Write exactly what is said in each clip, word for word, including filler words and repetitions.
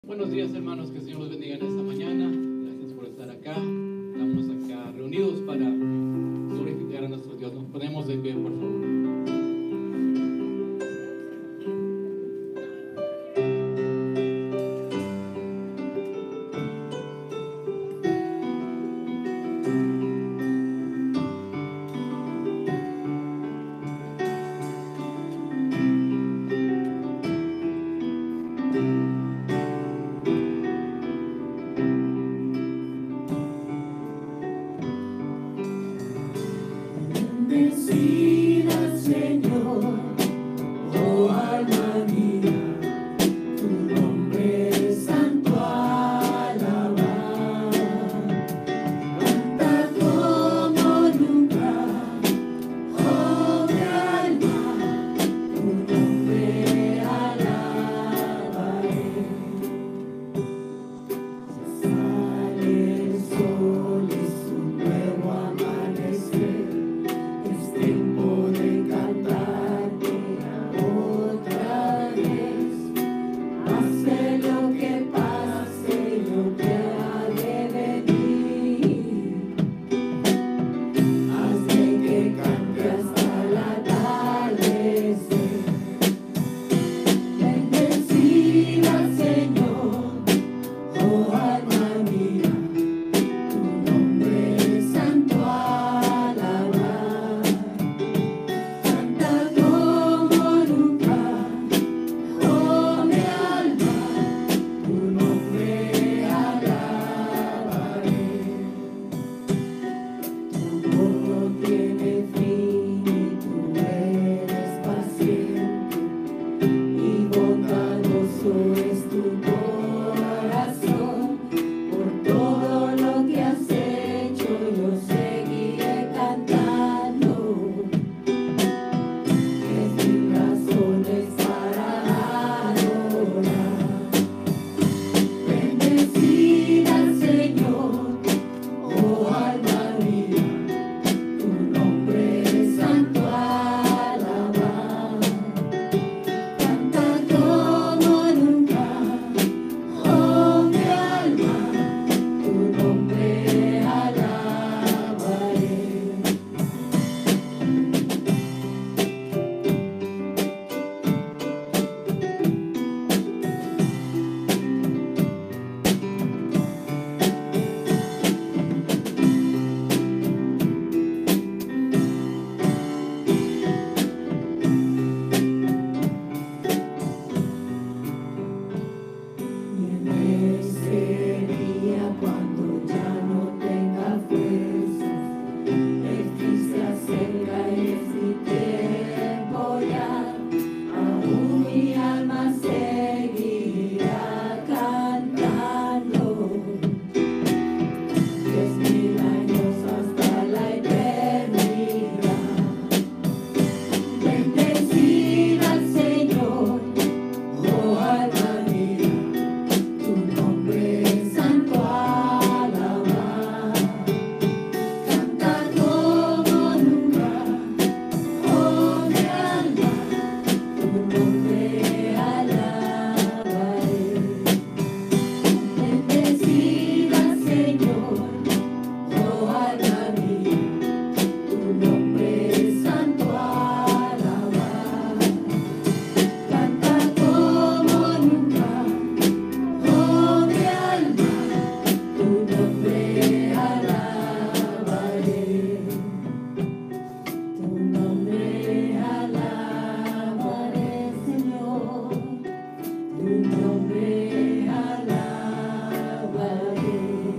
Buenos días, hermanos, que el Señor los bendiga en esta mañana. Gracias por estar acá. Estamos acá reunidos para glorificar a nuestro Dios. Nos ponemos de pie, por favor. Bendecida, Señor, oh alma mía, tu nombre santo alabar. Canta como nunca, oh mi alma, tu nombre alabaré. Sale el sol, es un nuevo amanecer. Es tiempo de cantarte otra vez. Pase lo que pase, yo te haré venir. Haz de que cante hasta el atardecer. Bendecida, Señor, oh alma mía, tu nombre es santo alabar. Canta como nunca, oh mi alma, tu nombre alabaré. Tu amor no tiene fin y tú eres paciente, y bondadoso es tu corazón. Por todo lo que has hecho, yo seguiré cantando. Es mil razones para adorar. Bendecida, Señor, oh alma mía, tu nombre es santo alabar. Canta como nunca, oh mi alma, tu nombre alabaré. Y en ese día cuando ya no tenga fuerzas, el fin se acerca y es mi tiempo ya. Aún mi alma seguirá cantando. Diez mil años hasta la eternidad. Bendecida, Señor, oh alma mía, tu nombre es santo alabar. Canta como nunca, oh mi alma, tu nombre alabaré. Bendecida, Señor, oh alma mía, tu nombre es santo alabar. Canta como nunca, oh mi alma, tu nombre alabaré. Tu nombre alabaré, Señor, tu nombre alabaré.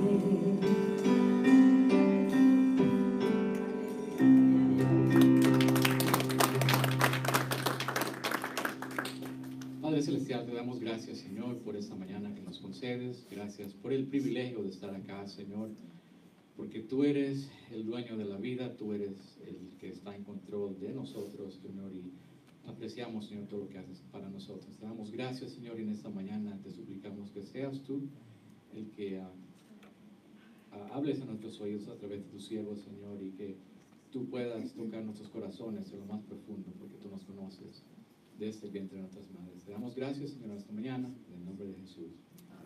Padre Celestial, te damos gracias, Señor, por esta mañana que nos concedes. Gracias por el privilegio de estar acá, Señor, porque tú eres el dueño de la vida, tú eres el que está en control de nosotros, Señor, y apreciamos, Señor, todo lo que haces para nosotros. Te damos gracias, Señor, y en esta mañana te suplicamos que seas tú el que ah, ah, hables a nuestros oídos a través de tus siervos, Señor, y que tú puedas tocar nuestros corazones en lo más profundo, porque tú nos conoces desde el vientre de nuestras madres. Te damos gracias, Señor, esta mañana, en el nombre de Jesús.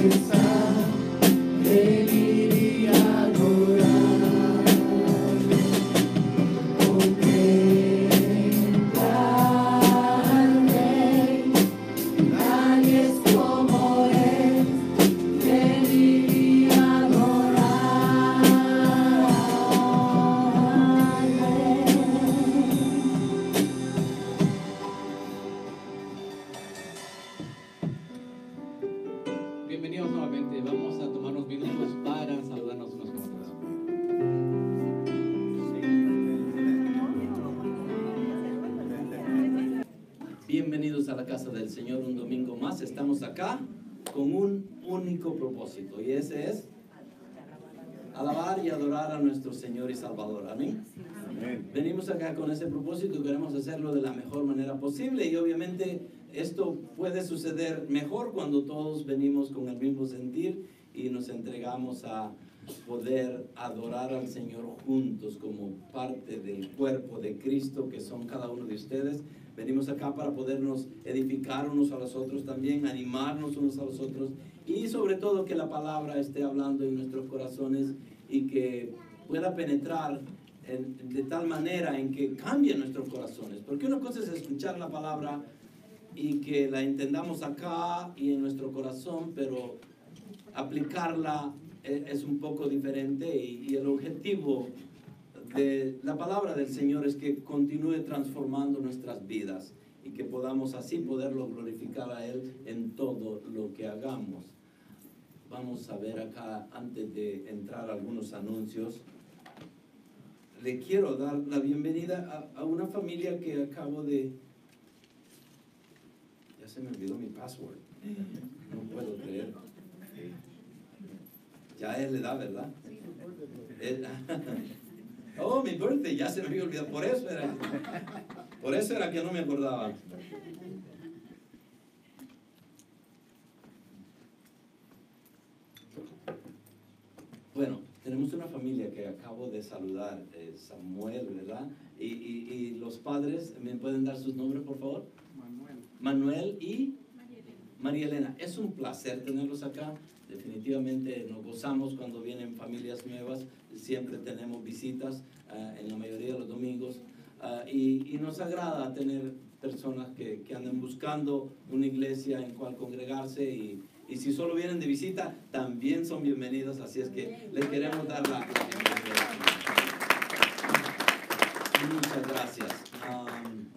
Bienvenidos nuevamente. Vamos a tomar unos minutos para saludarnos unos con otros. Bienvenidos a la casa del Señor un domingo más. Estamos acá con un único propósito y ese es alabar y adorar a nuestro Señor y Salvador. Amén. Amén. Venimos acá con ese propósito y queremos hacerlo de la mejor manera posible y obviamente esto puede suceder mejor cuando todos venimos con el mismo sentir y nos entregamos a poder adorar al Señor juntos como parte del cuerpo de Cristo que son cada uno de ustedes. Venimos acá para podernos edificar unos a los otros también, animarnos unos a los otros y sobre todo que la palabra esté hablando en nuestros corazones y que pueda penetrar en, de tal manera en que cambie nuestros corazones. Porque una cosa es escuchar la palabra y que la entendamos acá y en nuestro corazón, pero aplicarla es, es un poco diferente y, y el objetivo de la palabra del Señor es que continúe transformando nuestras vidas y que podamos así poderlo glorificar a Él en todo lo que hagamos. Vamos a ver acá, antes de entrar a algunos anuncios, le quiero dar la bienvenida a, a una familia que acabo de... Ya se me olvidó mi password. No puedo creer. Ya es la edad, ¿verdad? El, oh, mi birthday, ya se me había olvidado. Por eso era, por eso era que no me acordaba. Bueno, tenemos una familia que acabo de saludar, eh, Samuel, ¿verdad? Y, y, y los padres, ¿me pueden dar sus nombres, por favor? Manuel. Manuel y María Elena. Es un placer tenerlos acá. Definitivamente nos gozamos cuando vienen familias nuevas. Siempre tenemos visitas uh, en la mayoría de los domingos. Uh, y, y nos agrada tener personas que, que andan buscando una iglesia en cual congregarse. Y, y si solo vienen de visita, también son bienvenidos. Así es que les queremos dar la bienvenida. Muchas gracias. Um,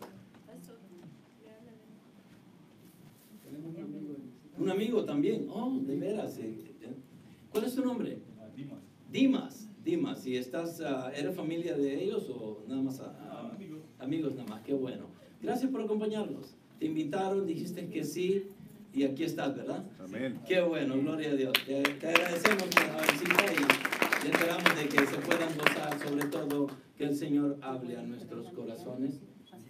Un amigo también. Oh, de veras. ¿Cuál es tu nombre? Dimas. Dimas. Dimas. ¿Y estás, uh, eres familia de ellos o nada más? Uh, Ah, amigos. Amigos nada más. Qué bueno. Gracias por acompañarnos. Te invitaron, dijiste que sí y aquí estás, ¿verdad? Amén. Qué bueno, gloria a Dios. Te, te agradecemos por la visita y, y esperamos de que se puedan gozar, sobre todo que el Señor hable a nuestros corazones.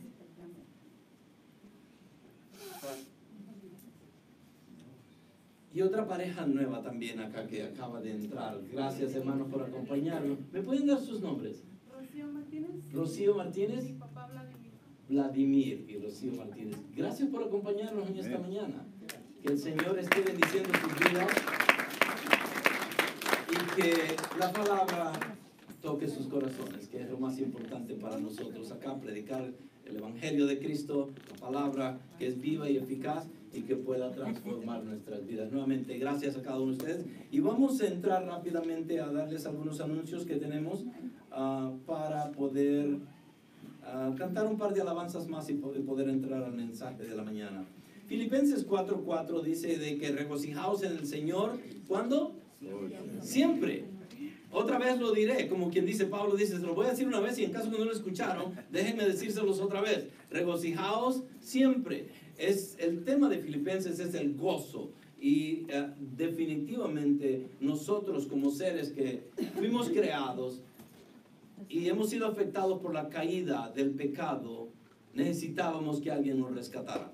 Y otra pareja nueva también acá que acaba de entrar. Gracias, hermanos, por acompañarnos. ¿Me pueden dar sus nombres? Rocío Martínez. Rocío Martínez. Mi papá Vladimir. Vladimir y Rocío Martínez. Gracias por acompañarnos en esta mañana. Que el Señor esté bendiciendo sus vidas y que la palabra toque sus corazones, que es lo más importante para nosotros acá, predicar el Evangelio de Cristo, la palabra que es viva y eficaz y que pueda transformar nuestras vidas. Nuevamente, gracias a cada uno de ustedes. Y vamos a entrar rápidamente a darles algunos anuncios que tenemos uh, para poder uh, cantar un par de alabanzas más y poder entrar al mensaje de la mañana. Filipenses cuatro cuatro dice de que regocijaos en el Señor. ¿Cuándo? Siempre. Otra vez lo diré, como quien dice, Pablo dice, se lo voy a decir una vez y en caso que no lo escucharon, déjenme decírselos otra vez. Regocijaos siempre. Es, el tema de Filipenses es el gozo. Y uh, definitivamente nosotros como seres que fuimos creados y hemos sido afectados por la caída del pecado, necesitábamos que alguien nos rescatara.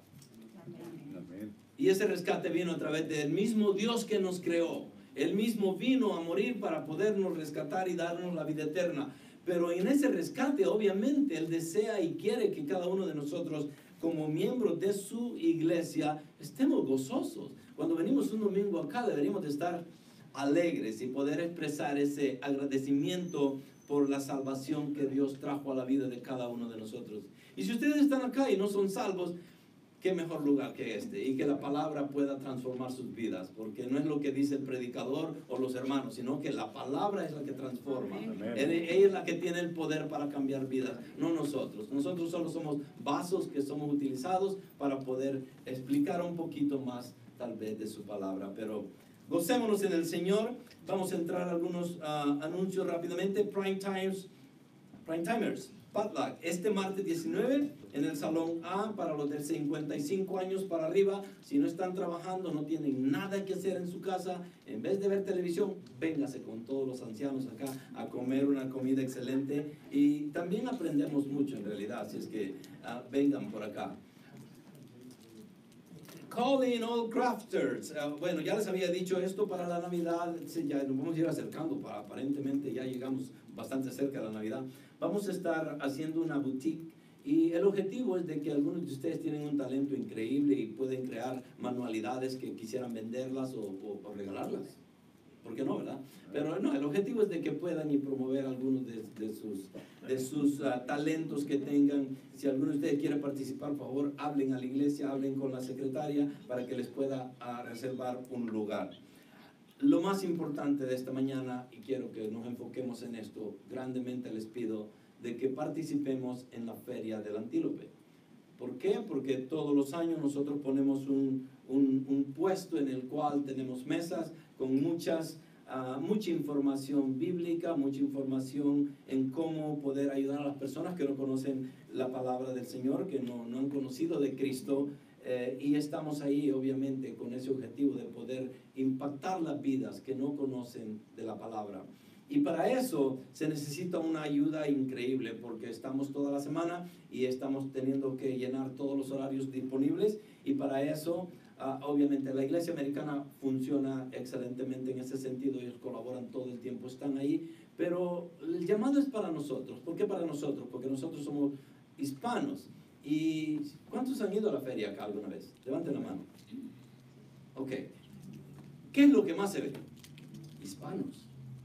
Y ese rescate vino a través del mismo Dios que nos creó. Él mismo vino a morir para podernos rescatar y darnos la vida eterna. Pero en ese rescate, obviamente, Él desea y quiere que cada uno de nosotros como miembros de su iglesia, estemos gozosos. Cuando venimos un domingo acá, deberíamos de estar alegres y poder expresar ese agradecimiento por la salvación que Dios trajo a la vida de cada uno de nosotros. Y si ustedes están acá y no son salvos, qué mejor lugar que este, y que la palabra pueda transformar sus vidas, porque no es lo que dice el predicador o los hermanos, sino que la palabra es la que transforma. Ella, ella es la que tiene el poder para cambiar vidas, no nosotros. Nosotros solo somos vasos que somos utilizados para poder explicar un poquito más, tal vez, de su palabra. Pero gocémonos en el Señor. Vamos a entrar a algunos uh, anuncios rápidamente. Prime Times, Prime Timers, Potluck, este martes diecinueve en el Salón A para los de cincuenta y cinco años para arriba. Si no están trabajando, no tienen nada que hacer en su casa, en vez de ver televisión, véngase con todos los ancianos acá a comer una comida excelente, y también aprendemos mucho en realidad, así es que uh, vengan por acá. Calling all crafters. Uh, bueno, ya les había dicho esto para la Navidad. Sí, ya nos vamos a ir acercando, para, aparentemente ya llegamos bastante cerca de la Navidad. Vamos a estar haciendo una boutique, y el objetivo es de que algunos de ustedes tienen un talento increíble y pueden crear manualidades que quisieran venderlas o, o, o regalarlas. ¿Por qué no, verdad? Pero no, el objetivo es de que puedan y promover algunos de, de sus, de sus uh, talentos que tengan. Si alguno de ustedes quiere participar, por favor, hablen a la iglesia, hablen con la secretaria para que les pueda uh, reservar un lugar. Lo más importante de esta mañana, y quiero que nos enfoquemos en esto, grandemente les pido de que participemos en la Feria del Antílope. ¿Por qué? Porque todos los años nosotros ponemos un, un, un puesto en el cual tenemos mesas con muchas, uh, mucha información bíblica, mucha información en cómo poder ayudar a las personas que no conocen la palabra del Señor, que no, no han conocido de Cristo, eh, y estamos ahí obviamente con ese objetivo de poder impactar las vidas que no conocen de la palabra. Y para eso se necesita una ayuda increíble, porque estamos toda la semana y estamos teniendo que llenar todos los horarios disponibles, y para eso uh, obviamente la iglesia americana funciona excelentemente en ese sentido. Ellos colaboran todo el tiempo, están ahí, pero el llamado es para nosotros. ¿Por qué para nosotros? Porque nosotros somos hispanos. ¿Y cuántos han ido a la feria acá alguna vez? Levanten la mano. Ok. ¿Qué es lo que más se ve? Hispanos.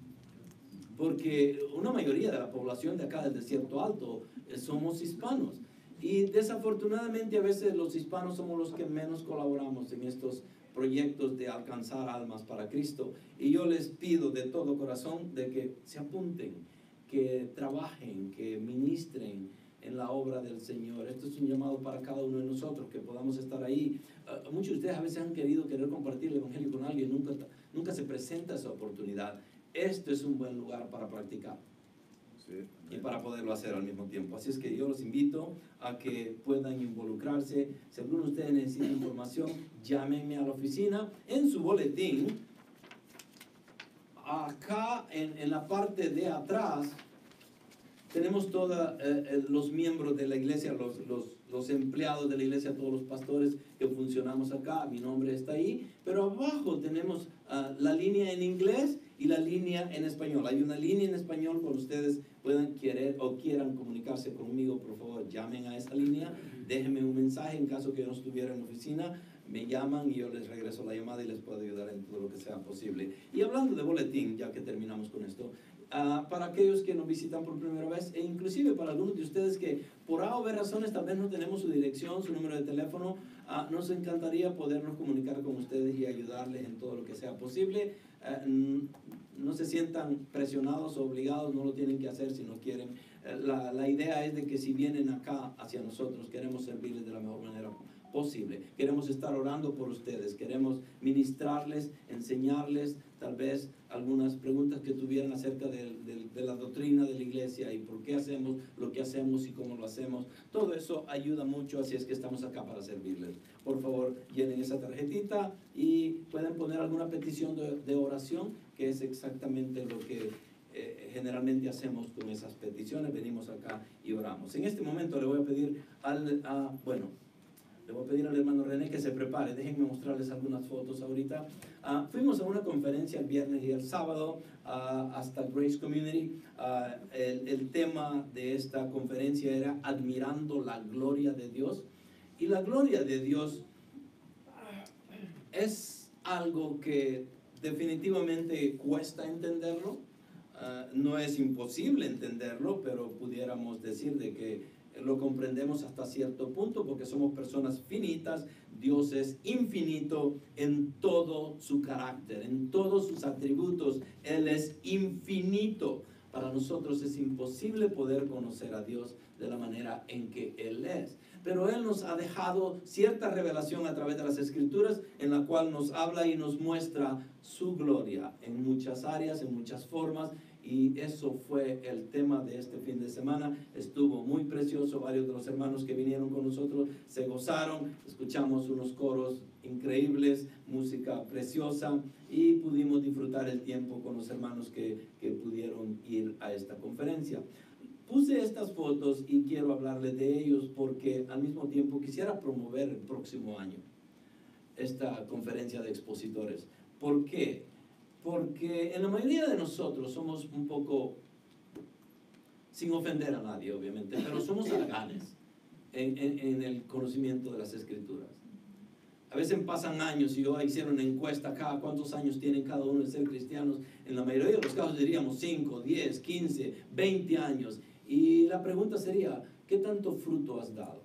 Porque una mayoría de la población de acá del Desierto Alto eh, somos hispanos. Y desafortunadamente a veces los hispanos somos los que menos colaboramos en estos proyectos de alcanzar almas para Cristo. Y yo les pido de todo corazón de que se apunten, que trabajen, que ministren en la obra del Señor. Esto es un llamado para cada uno de nosotros, que podamos estar ahí. Uh, muchos de ustedes a veces han querido querer compartir el Evangelio con alguien, nunca, nunca se presenta esa oportunidad. Esto es un buen lugar para practicar, sí, y para poderlo hacer al mismo tiempo. Así es que yo los invito a que puedan involucrarse. Si alguno de ustedes necesita información, llámenme a la oficina. En su boletín, acá en, en la parte de atrás, tenemos todos eh, los miembros de la iglesia, los, los, los empleados de la iglesia, todos los pastores que funcionamos acá. Mi nombre está ahí, pero abajo tenemos uh, la línea en inglés y la línea en español. Hay una línea en español. Cuando ustedes puedan querer o quieran comunicarse conmigo, por favor, llamen a esa línea, déjenme un mensaje. En caso que yo no estuviera en la oficina, me llaman y yo les regreso la llamada y les puedo ayudar en todo lo que sea posible. Y hablando de boletín, ya que terminamos con esto, Uh, para aquellos que nos visitan por primera vez, e inclusive para algunos de ustedes que por A o B razones tal vez no tenemos su dirección, su número de teléfono, uh, nos encantaría podernos comunicar con ustedes y ayudarles en todo lo que sea posible. Uh, no se sientan presionados o obligados, no lo tienen que hacer si no quieren. Uh, la, la idea es de que si vienen acá hacia nosotros, queremos servirles de la mejor manera posible. Queremos estar orando por ustedes, queremos ministrarles, enseñarles tal vez algunas preguntas que tuvieran acerca de, de, de la doctrina de la iglesia y por qué hacemos lo que hacemos y cómo lo hacemos. Todo eso ayuda mucho, así es que estamos acá para servirles. Por favor, llenen esa tarjetita y pueden poner alguna petición de, de oración, que es exactamente lo que eh, generalmente hacemos con esas peticiones. Venimos acá y oramos. En este momento le voy a pedir al, a, bueno, Le voy a pedir al hermano René que se prepare. Déjenme mostrarles algunas fotos ahorita. Uh, fuimos a una conferencia el viernes y el sábado uh, hasta Grace Community. Uh, el, el tema de esta conferencia era Admirando la Gloria de Dios. Y la gloria de Dios es algo que definitivamente cuesta entenderlo. Uh, no es imposible entenderlo, pero pudiéramos decir de que lo comprendemos hasta cierto punto porque somos personas finitas. Dios es infinito en todo su carácter, en todos sus atributos. Él es infinito. Para nosotros es imposible poder conocer a Dios de la manera en que Él es. Pero Él nos ha dejado cierta revelación a través de las Escrituras en la cual nos habla y nos muestra su gloria en muchas áreas, en muchas formas. Y eso fue el tema de este fin de semana. Estuvo muy precioso. Varios de los hermanos que vinieron con nosotros se gozaron. Escuchamos unos coros increíbles, música preciosa, y pudimos disfrutar el tiempo con los hermanos que, que pudieron ir a esta conferencia. Puse estas fotos y quiero hablarles de ellos porque al mismo tiempo quisiera promover el próximo año esta conferencia de expositores. ¿Por qué? Porque en la mayoría de nosotros somos un poco, sin ofender a nadie obviamente, pero somos halaganes en, en, en el conocimiento de las Escrituras. A veces pasan años y yo hicieron una encuesta acá, ¿cuántos años tienen cada uno de ser cristianos? En la mayoría de los casos diríamos cinco, diez, quince, veinte años. Y la pregunta sería, ¿qué tanto fruto has dado?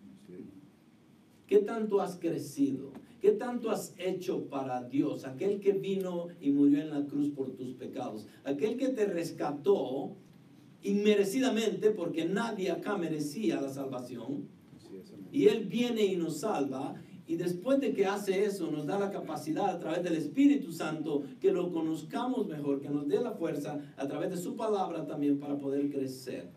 ¿Qué tanto has crecido? ¿Qué tanto has hecho para Dios? Aquel que vino y murió en la cruz por tus pecados. Aquel que te rescató inmerecidamente, porque nadie acá merecía la salvación. Y Él viene y nos salva. Y después de que hace eso, nos da la capacidad a través del Espíritu Santo que lo conozcamos mejor, que nos dé la fuerza a través de su palabra también para poder crecer.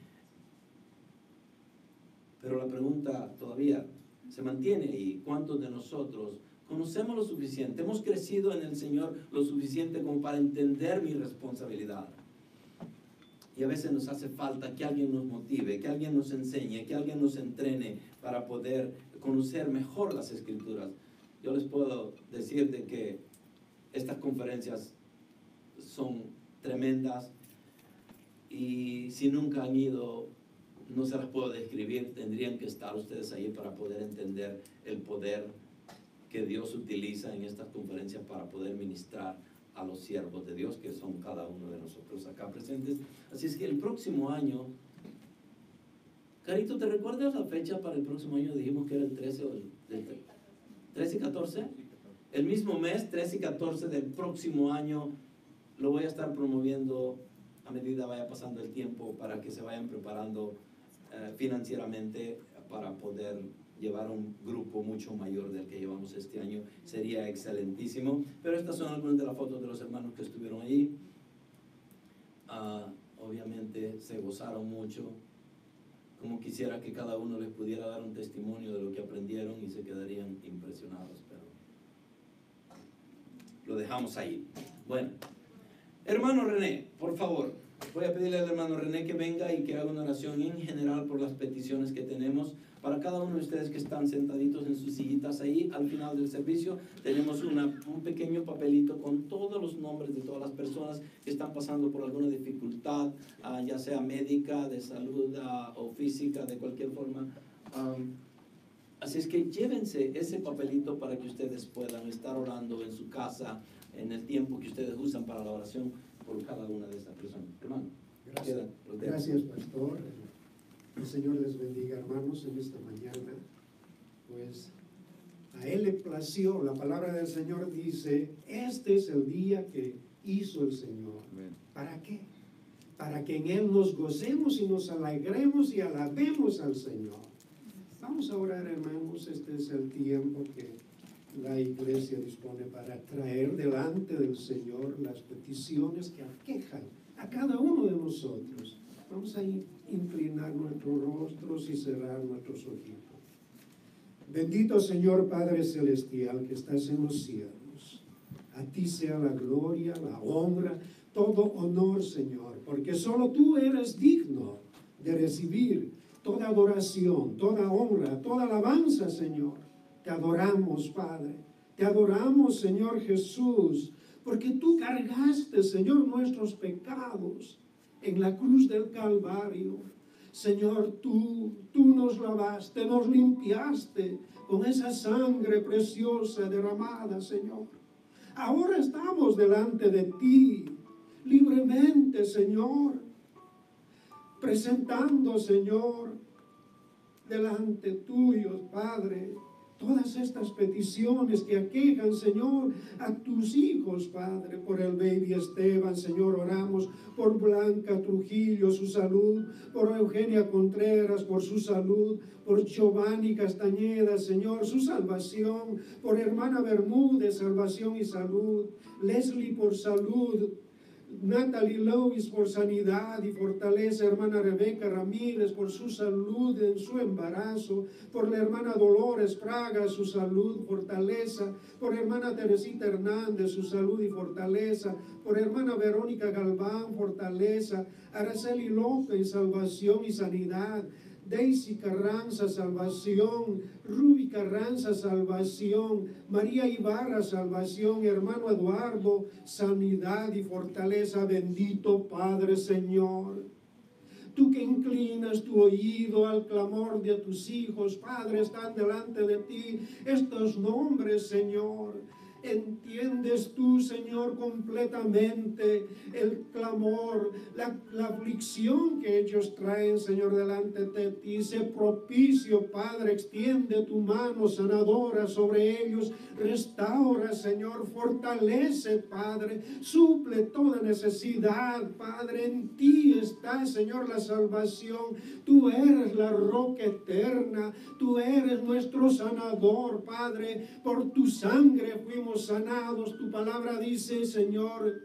Pero la pregunta todavía se mantiene ahí. ¿Cuántos de nosotros conocemos lo suficiente? Hemos crecido en el Señor lo suficiente como para entender mi responsabilidad. Y a veces nos hace falta que alguien nos motive, que alguien nos enseñe, que alguien nos entrene para poder conocer mejor las Escrituras. Yo les puedo decir de que estas conferencias son tremendas y si nunca han ido, no se las puedo describir. Tendrían que estar ustedes ahí para poder entender el poder que Dios utiliza en estas conferencias para poder ministrar a los siervos de Dios, que son cada uno de nosotros acá presentes. Así es que el próximo año, Carito, ¿te recuerdas la fecha para el próximo año? Dijimos que era el trece o el, el trece y catorce. El mismo mes, trece y catorce del próximo año, lo voy a estar promoviendo a medida vaya pasando el tiempo para que se vayan preparando eh, financieramente para poder llevar un grupo mucho mayor del que llevamos este año. Sería excelentísimo. Pero estas son algunas de las fotos de los hermanos que estuvieron allí. Uh, obviamente se gozaron mucho. Como quisiera que cada uno les pudiera dar un testimonio de lo que aprendieron y se quedarían impresionados, pero lo dejamos ahí. Bueno, hermano René, por favor, voy a pedirle al hermano René que venga y que haga una oración en general por las peticiones que tenemos. Para cada uno de ustedes que están sentaditos en sus sillitas ahí, al final del servicio, tenemos una, un pequeño papelito con todos los nombres de todas las personas que están pasando por alguna dificultad, uh, ya sea médica, de salud uh, o física, de cualquier forma. Um, así es que llévense ese papelito para que ustedes puedan estar orando en su casa, en el tiempo que ustedes usan para la oración por cada una de esas personas. Hermano, gracias, gracias pastor. El Señor les bendiga, hermanos, en esta mañana. Pues a Él le plació, la palabra del Señor dice, este es el día que hizo el Señor. Amén. ¿Para qué? Para que en Él nos gocemos y nos alegremos y alabemos al Señor. Vamos a orar, hermanos. Este es el tiempo que la iglesia dispone para traer delante del Señor las peticiones que aquejan a cada uno de nosotros. Vamos a inclinar nuestros rostros y cerrar nuestros ojitos. Bendito Señor Padre Celestial que estás en los cielos. A ti sea la gloria, la honra, todo honor, Señor, porque solo tú eres digno de recibir toda adoración, toda honra, toda alabanza, Señor. Te adoramos, Padre. Te adoramos, Señor Jesús, porque tú cargaste, Señor, nuestros pecados en la cruz del Calvario. Señor, tú, tú nos lavaste, nos limpiaste con esa sangre preciosa derramada, Señor. Ahora estamos delante de ti, libremente, Señor, presentando, Señor, delante tuyo, Padre, todas estas peticiones que aquejan, Señor, a tus hijos, Padre, por el baby Esteban, Señor, oramos por Blanca Trujillo, su salud, por Eugenia Contreras, por su salud, por Giovanni Castañeda, Señor, su salvación, por hermana Bermúdez, salvación y salud, Leslie por salud, Natalie Lewis por sanidad y fortaleza, hermana Rebeca Ramírez por su salud en su embarazo, por la hermana Dolores Praga, su salud, fortaleza, por hermana Teresita Hernández, su salud y fortaleza, por hermana Verónica Galván, fortaleza, Araceli López, salvación y sanidad, Daisy Carranza, salvación, Ruby Carranza, salvación, María Ibarra, salvación, hermano Eduardo, sanidad y fortaleza, bendito Padre Señor. Tú que inclinas tu oído al clamor de tus hijos, Padre, están delante de ti estos nombres, Señor. Entiendes tú, Señor, completamente el clamor, la, la aflicción que ellos traen, Señor, delante de ti. Sé propicio, Padre, extiende tu mano sanadora sobre ellos. Restaura, Señor, fortalece, Padre, suple toda necesidad, Padre. En ti está, Señor, la salvación. Tú eres la roca eterna, tú eres nuestro sanador, Padre. Por tu sangre fuimos sanados. Tu palabra dice, Señor,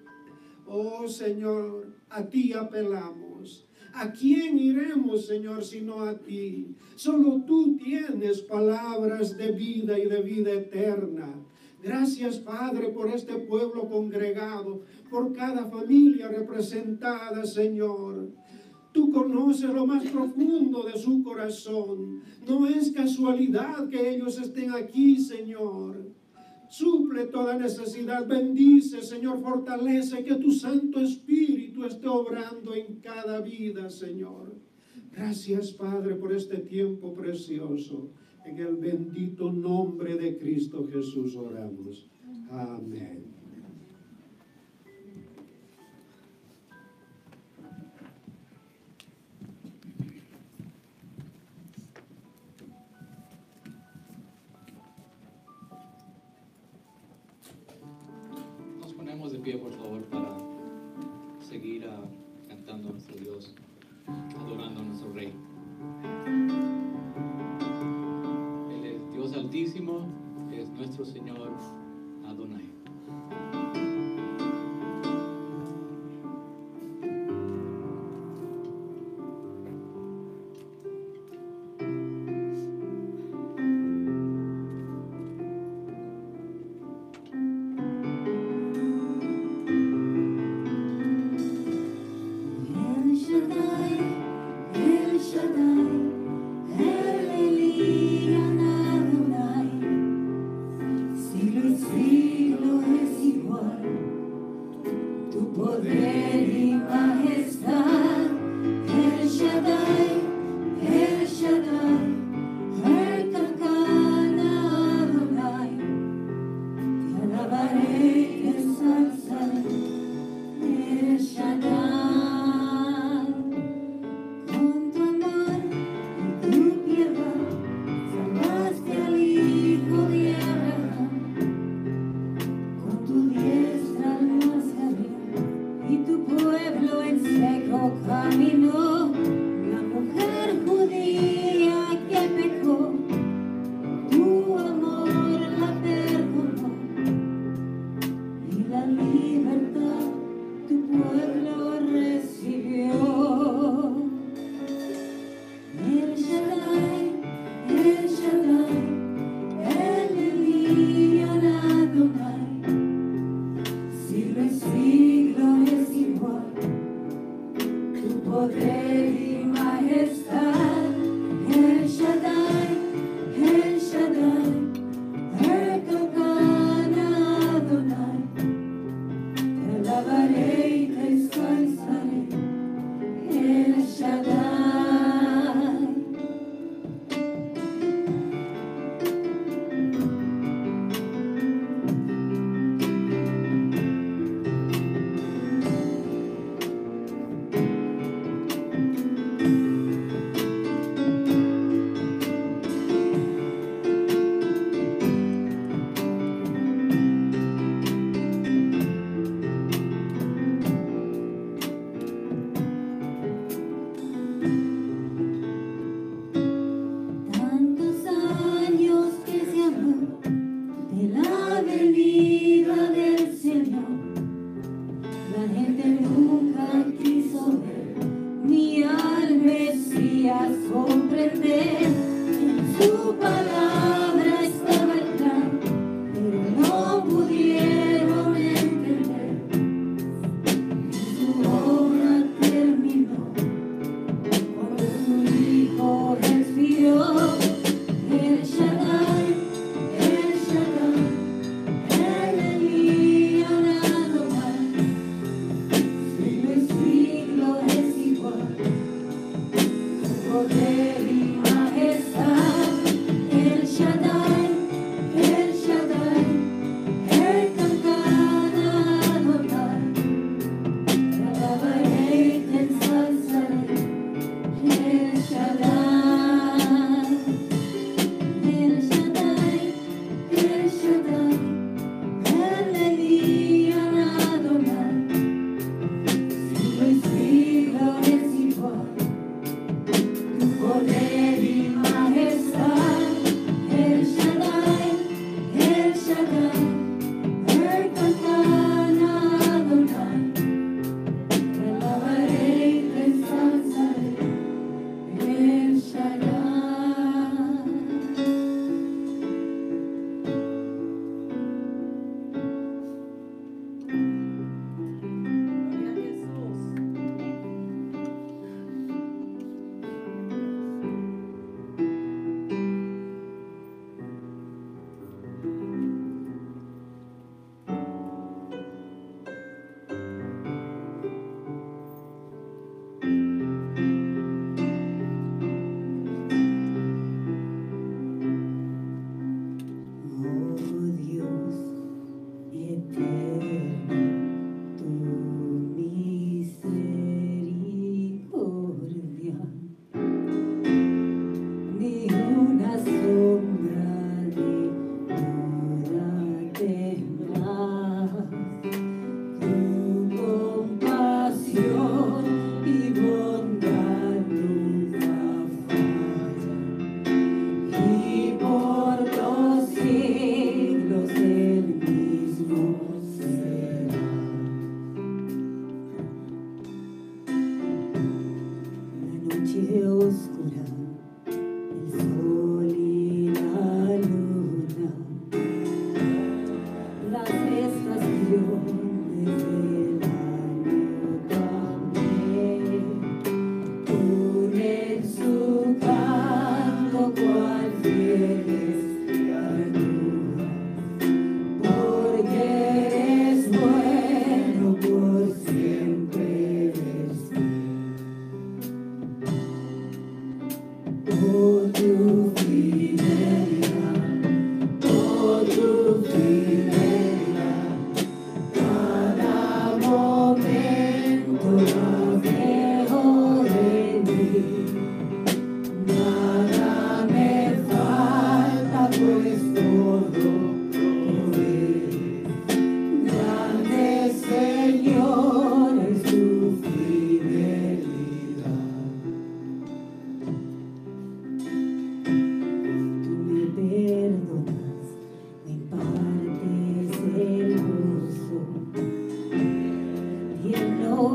oh Señor, a ti apelamos. ¿A quién iremos, Señor, sino a ti? Solo tú tienes palabras de vida y de vida eterna. Gracias, Padre, por este pueblo congregado, por cada familia representada, Señor. Tú conoces lo más profundo de su corazón. No es casualidad que ellos estén aquí, Señor. Suple toda necesidad, bendice, Señor, fortalece, que tu Santo Espíritu esté obrando en cada vida, Señor. Gracias, Padre, por este tiempo precioso. En el bendito nombre de Cristo Jesús oramos. Amén. De pie, por favor, para seguir uh, cantando a nuestro Dios, adorando a nuestro Rey. Él es Dios Altísimo, es nuestro Señor Adonai. Alabaré y te ensalzaré.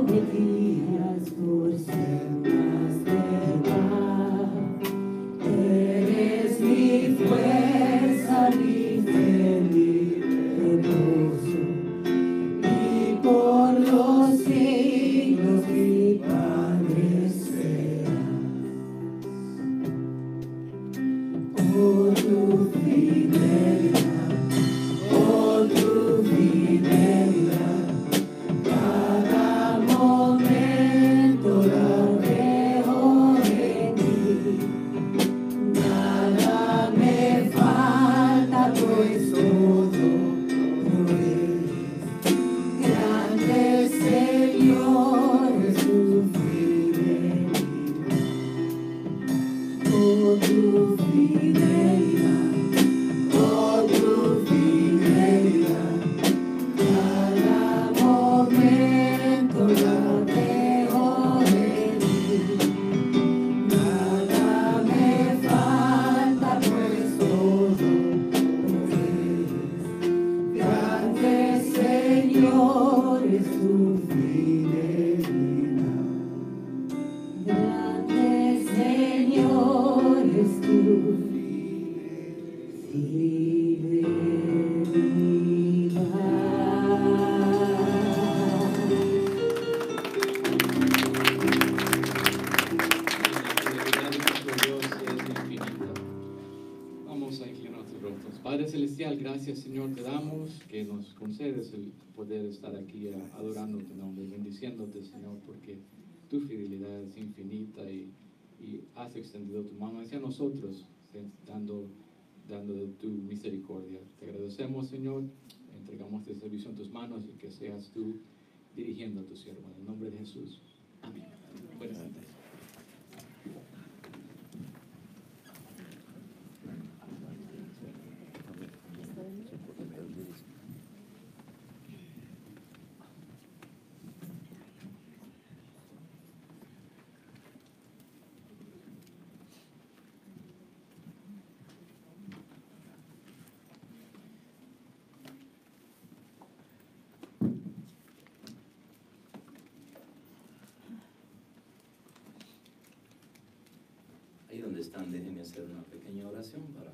me guías por sendas de paz. Eres mi fuerza, mi fe, mi reposo, y por los siglos mi Padre serás. Oh, tu fidelidad, oh, tu fidelidad, cada momento la veo en ti. Nada me falta, pues todo lo eres. Grande Señor es tu fidelidad. Oh, tu fidelidad, oh, tu fidelidad, cada momento la veo en ti. Nada me falta, pues todo lo eres. Grande Señor es tu fidelidad. Grande Señor es tu fidelidad. La fidelidad de nuestro Dios es infinita. Vamos a inclinar nuestros rostros. Padre Celestial, gracias Señor te damos que nos concedes el poder estar aquí a- adorando tu nombre, bendiciéndote Señor, porque tu fidelidad es infinita y, y has extendido tu mano hacia nosotros, eh, dando, dando de tu misericordia. Te agradecemos Señor, entregamos este servicio en tus manos y que seas tú dirigiendo a tu siervo. En el nombre de Jesús. Amén. Buenas tardes. Ahí donde están, déjenme hacer una pequeña oración para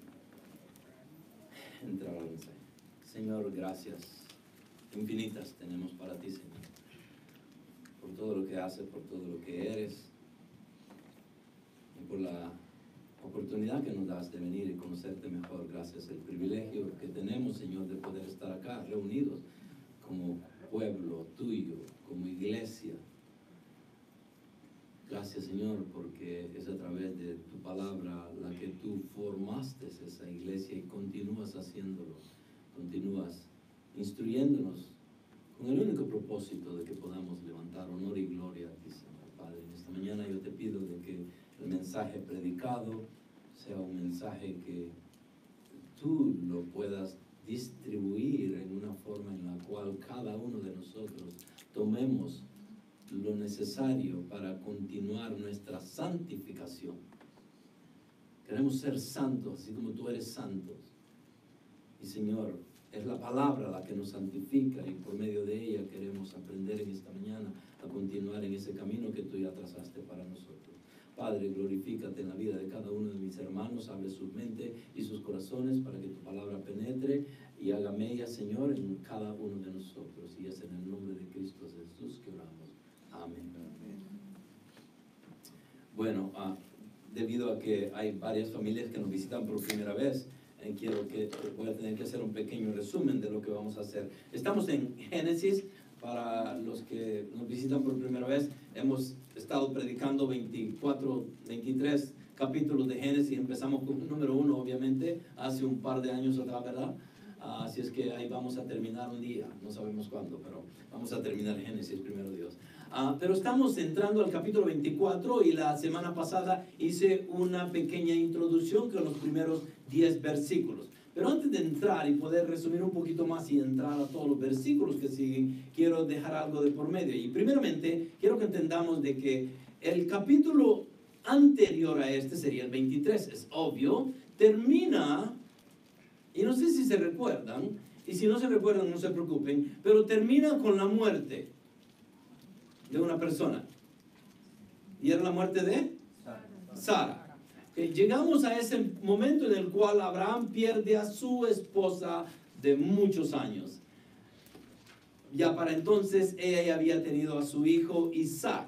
entrar al mensaje. Señor, gracias infinitas tenemos para ti, Señor, por todo lo que haces, por todo lo que eres, y por la oportunidad que nos das de venir y conocerte mejor. Gracias el privilegio que tenemos, Señor, de poder estar acá reunidos como pueblo tuyo, como iglesia. Gracias, Señor, porque es a través de tu palabra la que tú formaste esa iglesia y continúas haciéndolo, continúas instruyéndonos con el único propósito de que podamos levantar honor y gloria a ti, Señor Padre. En esta mañana yo te pido de que el mensaje predicado sea un mensaje que tú lo puedas distribuir en una forma en la cual cada uno de nosotros tomemos lo necesario para continuar nuestra santificación. Queremos ser santos, así como tú eres santo. Y Señor, es la palabra la que nos santifica y por medio de ella queremos aprender en esta mañana a continuar en ese camino que tú ya trazaste para nosotros. Padre, glorifícate en la vida de cada uno de mis hermanos, abre su mente y sus corazones para que tu palabra penetre y haga mella, Señor, en cada uno de nosotros. Y es en el nombre de Cristo Jesús que oramos. Amén. Bueno, uh, debido a que hay varias familias que nos visitan por primera vez, eh, quiero que voy a tener que hacer un pequeño resumen de lo que vamos a hacer. Estamos en Génesis. Para los que nos visitan por primera vez, hemos estado predicando veinticuatro, veintitrés capítulos de Génesis. Empezamos con el número uno, obviamente, hace un par de años atrás, ¿verdad? Uh, así es que ahí vamos a terminar un día, no sabemos cuándo, pero vamos a terminar Génesis, primero Dios. Uh, pero estamos entrando al capítulo veinticuatro y la semana pasada hice una pequeña introducción con los primeros diez versículos. Pero antes de entrar y poder resumir un poquito más y entrar a todos los versículos que siguen, quiero dejar algo de por medio. Y primeramente, quiero que entendamos de que el capítulo anterior a este sería el veintitrés, es obvio, termina, y no sé si se recuerdan, y si no se recuerdan no se preocupen, pero termina con la muerte. de una persona. Y era la muerte de Sara. Okay, llegamos a ese momento en el cual Abraham pierde a su esposa de muchos años. Ya para entonces ella ya había tenido a su hijo Isaac.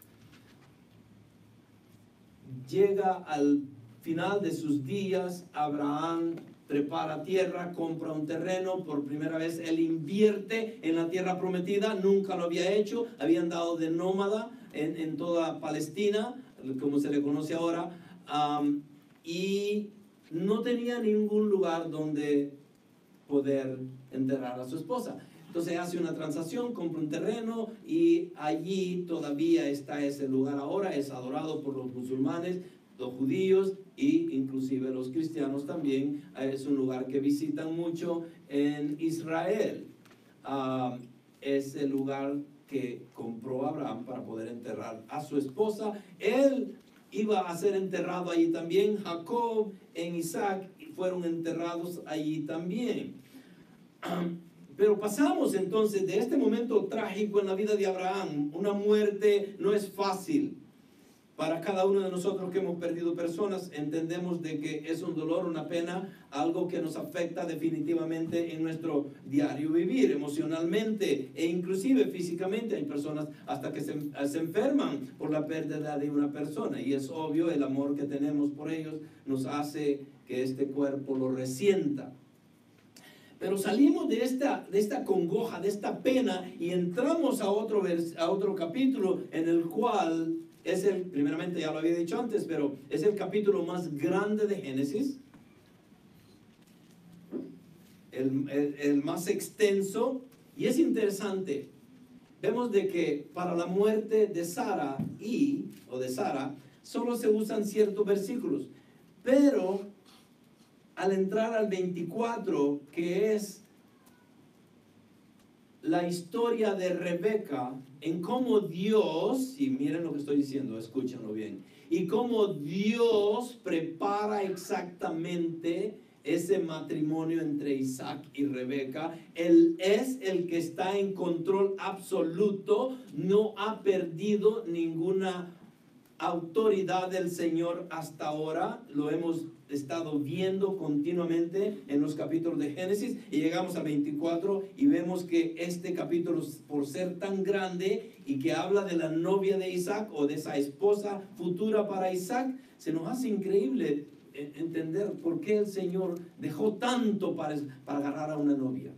Llega al final de sus días, Abraham prepara tierra, compra un terreno, por primera vez él invierte en la tierra prometida, nunca lo había hecho, había andado de nómada en, en toda Palestina, como se le conoce ahora, um, y no tenía ningún lugar donde poder enterrar a su esposa. Entonces hace una transacción, compra un terreno y allí todavía está ese lugar ahora, es adorado por los musulmanes, los judíos e inclusive los cristianos también. Es un lugar que visitan mucho en Israel. Uh, es el lugar que compró Abraham para poder enterrar a su esposa. Él iba a ser enterrado allí también. Jacob en Isaac fueron enterrados allí también. Pero pasamos entonces de este momento trágico en la vida de Abraham. Una muerte no es fácil. Para cada uno de nosotros que hemos perdido personas, entendemos de que es un dolor, una pena, algo que nos afecta definitivamente en nuestro diario vivir, emocionalmente e inclusive físicamente. Hay personas hasta que se, se enferman por la pérdida de una persona, y es obvio, el amor que tenemos por ellos nos hace que este cuerpo lo resienta. Pero salimos de esta, de esta congoja, de esta pena, y entramos a otro, vers, a otro capítulo en el cual es el, primeramente ya lo había dicho antes, pero es el capítulo más grande de Génesis, el, el, el más extenso, y es interesante. Vemos de que para la muerte de Sara y, o de Sara, solo se usan ciertos versículos, pero al entrar al veinticuatro, que es la historia de Rebeca, en cómo Dios, y miren lo que estoy diciendo, escúchenlo bien, y cómo Dios prepara exactamente ese matrimonio entre Isaac y Rebeca. Él es el que está en control absoluto, no ha perdido ninguna autoridad del Señor hasta ahora. Lo hemos estado viendo continuamente en los capítulos de Génesis, y llegamos al veinticuatro y vemos que este capítulo, por ser tan grande y que habla de la novia de Isaac o de esa esposa futura para Isaac, se nos hace increíble entender por qué el Señor dejó tanto para, para agarrar a una novia.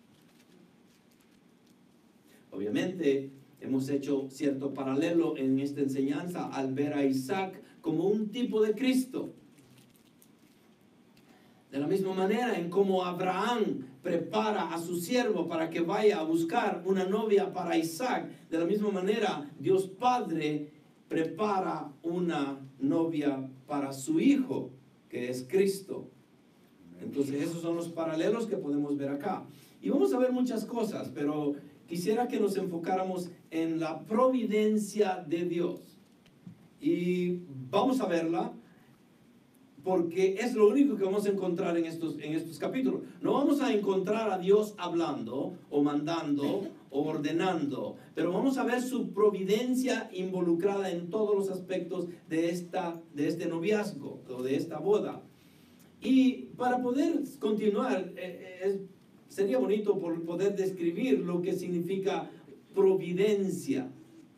Obviamente hemos hecho cierto paralelo en esta enseñanza al ver a Isaac como un tipo de Cristo. De la misma manera en cómo Abraham prepara a su siervo para que vaya a buscar una novia para Isaac, de la misma manera Dios Padre prepara una novia para su Hijo, que es Cristo. Entonces esos son los paralelos que podemos ver acá. Y vamos a ver muchas cosas, pero quisiera que nos enfocáramos en la providencia de Dios. Y vamos a verla, porque es lo único que vamos a encontrar en estos, en estos capítulos. No vamos a encontrar a Dios hablando, o mandando, o ordenando, pero vamos a ver su providencia involucrada en todos los aspectos de, esta, de este noviazgo, o de esta boda. Y para poder continuar, eh, es, sería bonito por poder describir lo que significa providencia.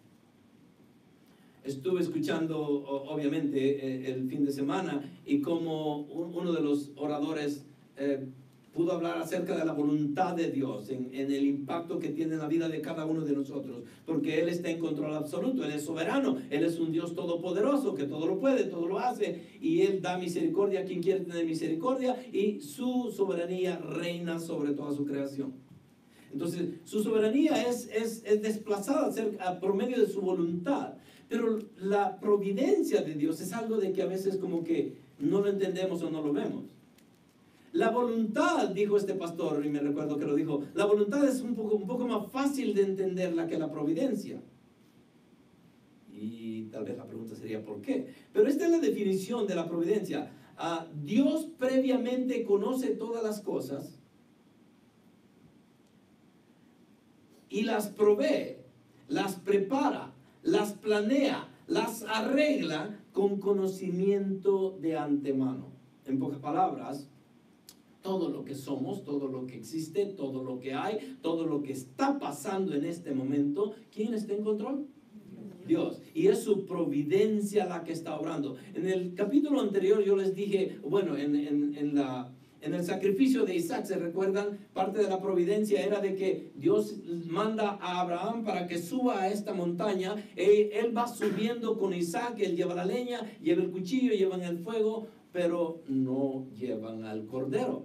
Estuve escuchando, obviamente, el fin de semana, y como uno de los oradores eh, pudo hablar acerca de la voluntad de Dios en, en el impacto que tiene en la vida de cada uno de nosotros, porque Él está en control absoluto, Él es soberano, Él es un Dios todopoderoso que todo lo puede, todo lo hace, y Él da misericordia a quien quiere tener misericordia, y su soberanía reina sobre toda su creación. Entonces, su soberanía es, es, es desplazada por medio de su voluntad. Pero la providencia de Dios es algo de que a veces como que no lo entendemos o no lo vemos. La voluntad, dijo este pastor, y me recuerdo que lo dijo, la voluntad es un poco, un poco más fácil de entenderla que la providencia. Y tal vez la pregunta sería ¿por qué? Pero esta es la definición de la providencia. Uh, Dios previamente conoce todas las cosas y las provee. las prepara, las planea, las arregla con conocimiento de antemano. En pocas palabras, todo lo que somos, todo lo que existe, todo lo que hay, todo lo que está pasando en este momento, ¿quién está en control? Dios. Y es su providencia la que está obrando. En el capítulo anterior yo les dije, bueno, en, en, en, la, en el sacrificio de Isaac, ¿se recuerdan? Parte de la providencia era de que Dios manda a Abraham para que suba a esta montaña. Él, él va subiendo con Isaac, él lleva la leña, lleva el cuchillo, llevan el fuego, pero no llevan al cordero.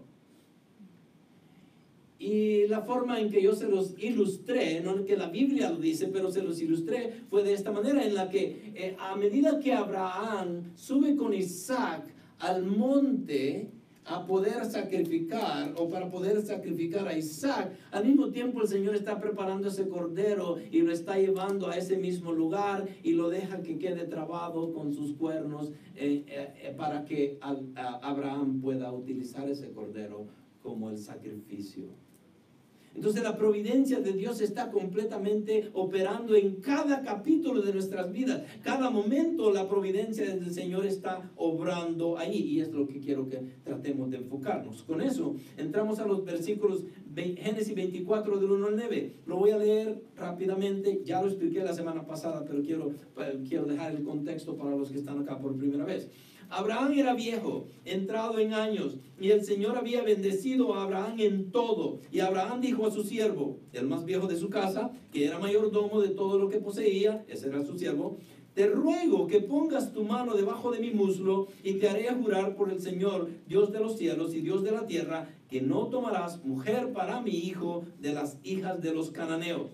Y la forma en que yo se los ilustré, no que la Biblia lo dice, pero se los ilustré, fue de esta manera en la que eh, a medida que Abraham sube con Isaac al monte a poder sacrificar, o para poder sacrificar a Isaac, al mismo tiempo el Señor está preparando ese cordero y lo está llevando a ese mismo lugar y lo deja que quede trabado con sus cuernos eh, eh, para que a, a Abraham pueda utilizar ese cordero como el sacrificio. Entonces la providencia de Dios está completamente operando en cada capítulo de nuestras vidas. Cada momento la providencia del Señor está obrando ahí. Y es lo que quiero que tratemos de enfocarnos. Con eso entramos a los versículos Génesis veinticuatro del uno al nueve. Lo voy a leer rápidamente. Ya lo expliqué la semana pasada, pero quiero, quiero dejar el contexto para los que están acá por primera vez. Abraham era viejo, entrado en años, y el Señor había bendecido a Abraham en todo. Y Abraham dijo a su siervo, el más viejo de su casa, que era mayordomo de todo lo que poseía, ese era su siervo: te ruego que pongas tu mano debajo de mi muslo, y te haré jurar por el Señor, Dios de los cielos y Dios de la tierra, que no tomarás mujer para mi hijo de las hijas de los cananeos.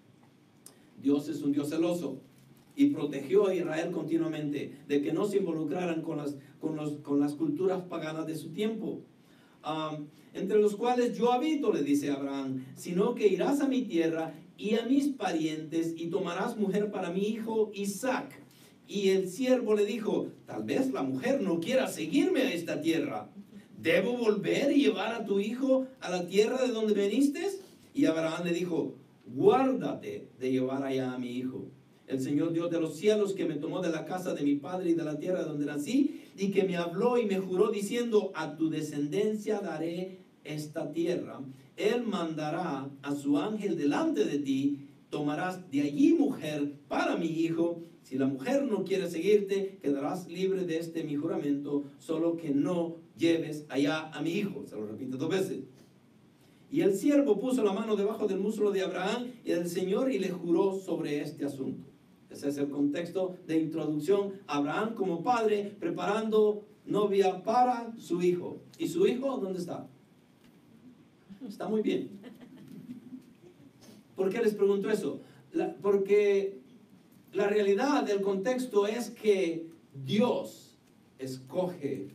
Dios es un Dios celoso, y protegió a Israel continuamente de que no se involucraran con las, con los, con las culturas paganas de su tiempo. Um, entre los cuales yo habito, le dice Abraham, sino que irás a mi tierra y a mis parientes y tomarás mujer para mi hijo Isaac. Y el siervo le dijo, tal vez la mujer no quiera seguirme a esta tierra. ¿Debo volver y llevar a tu hijo a la tierra de donde viniste? Y Abraham le dijo, guárdate de llevar allá a mi hijo. El Señor Dios de los cielos, que me tomó de la casa de mi padre y de la tierra donde nací, y que me habló y me juró diciendo, a tu descendencia daré esta tierra. Él mandará a su ángel delante de ti, tomarás de allí mujer para mi hijo. Si la mujer no quiere seguirte, quedarás libre de este mi juramento, solo que no lleves allá a mi hijo. Se lo repito dos veces. Y el siervo puso la mano debajo del muslo de Abraham y del Señor y le juró sobre este asunto. Ese es el contexto de introducción. Abraham como padre preparando novia para su hijo. ¿Y su hijo dónde está? Está muy bien. ¿Por qué les pregunto eso? La, porque la realidad del contexto es que Dios escoge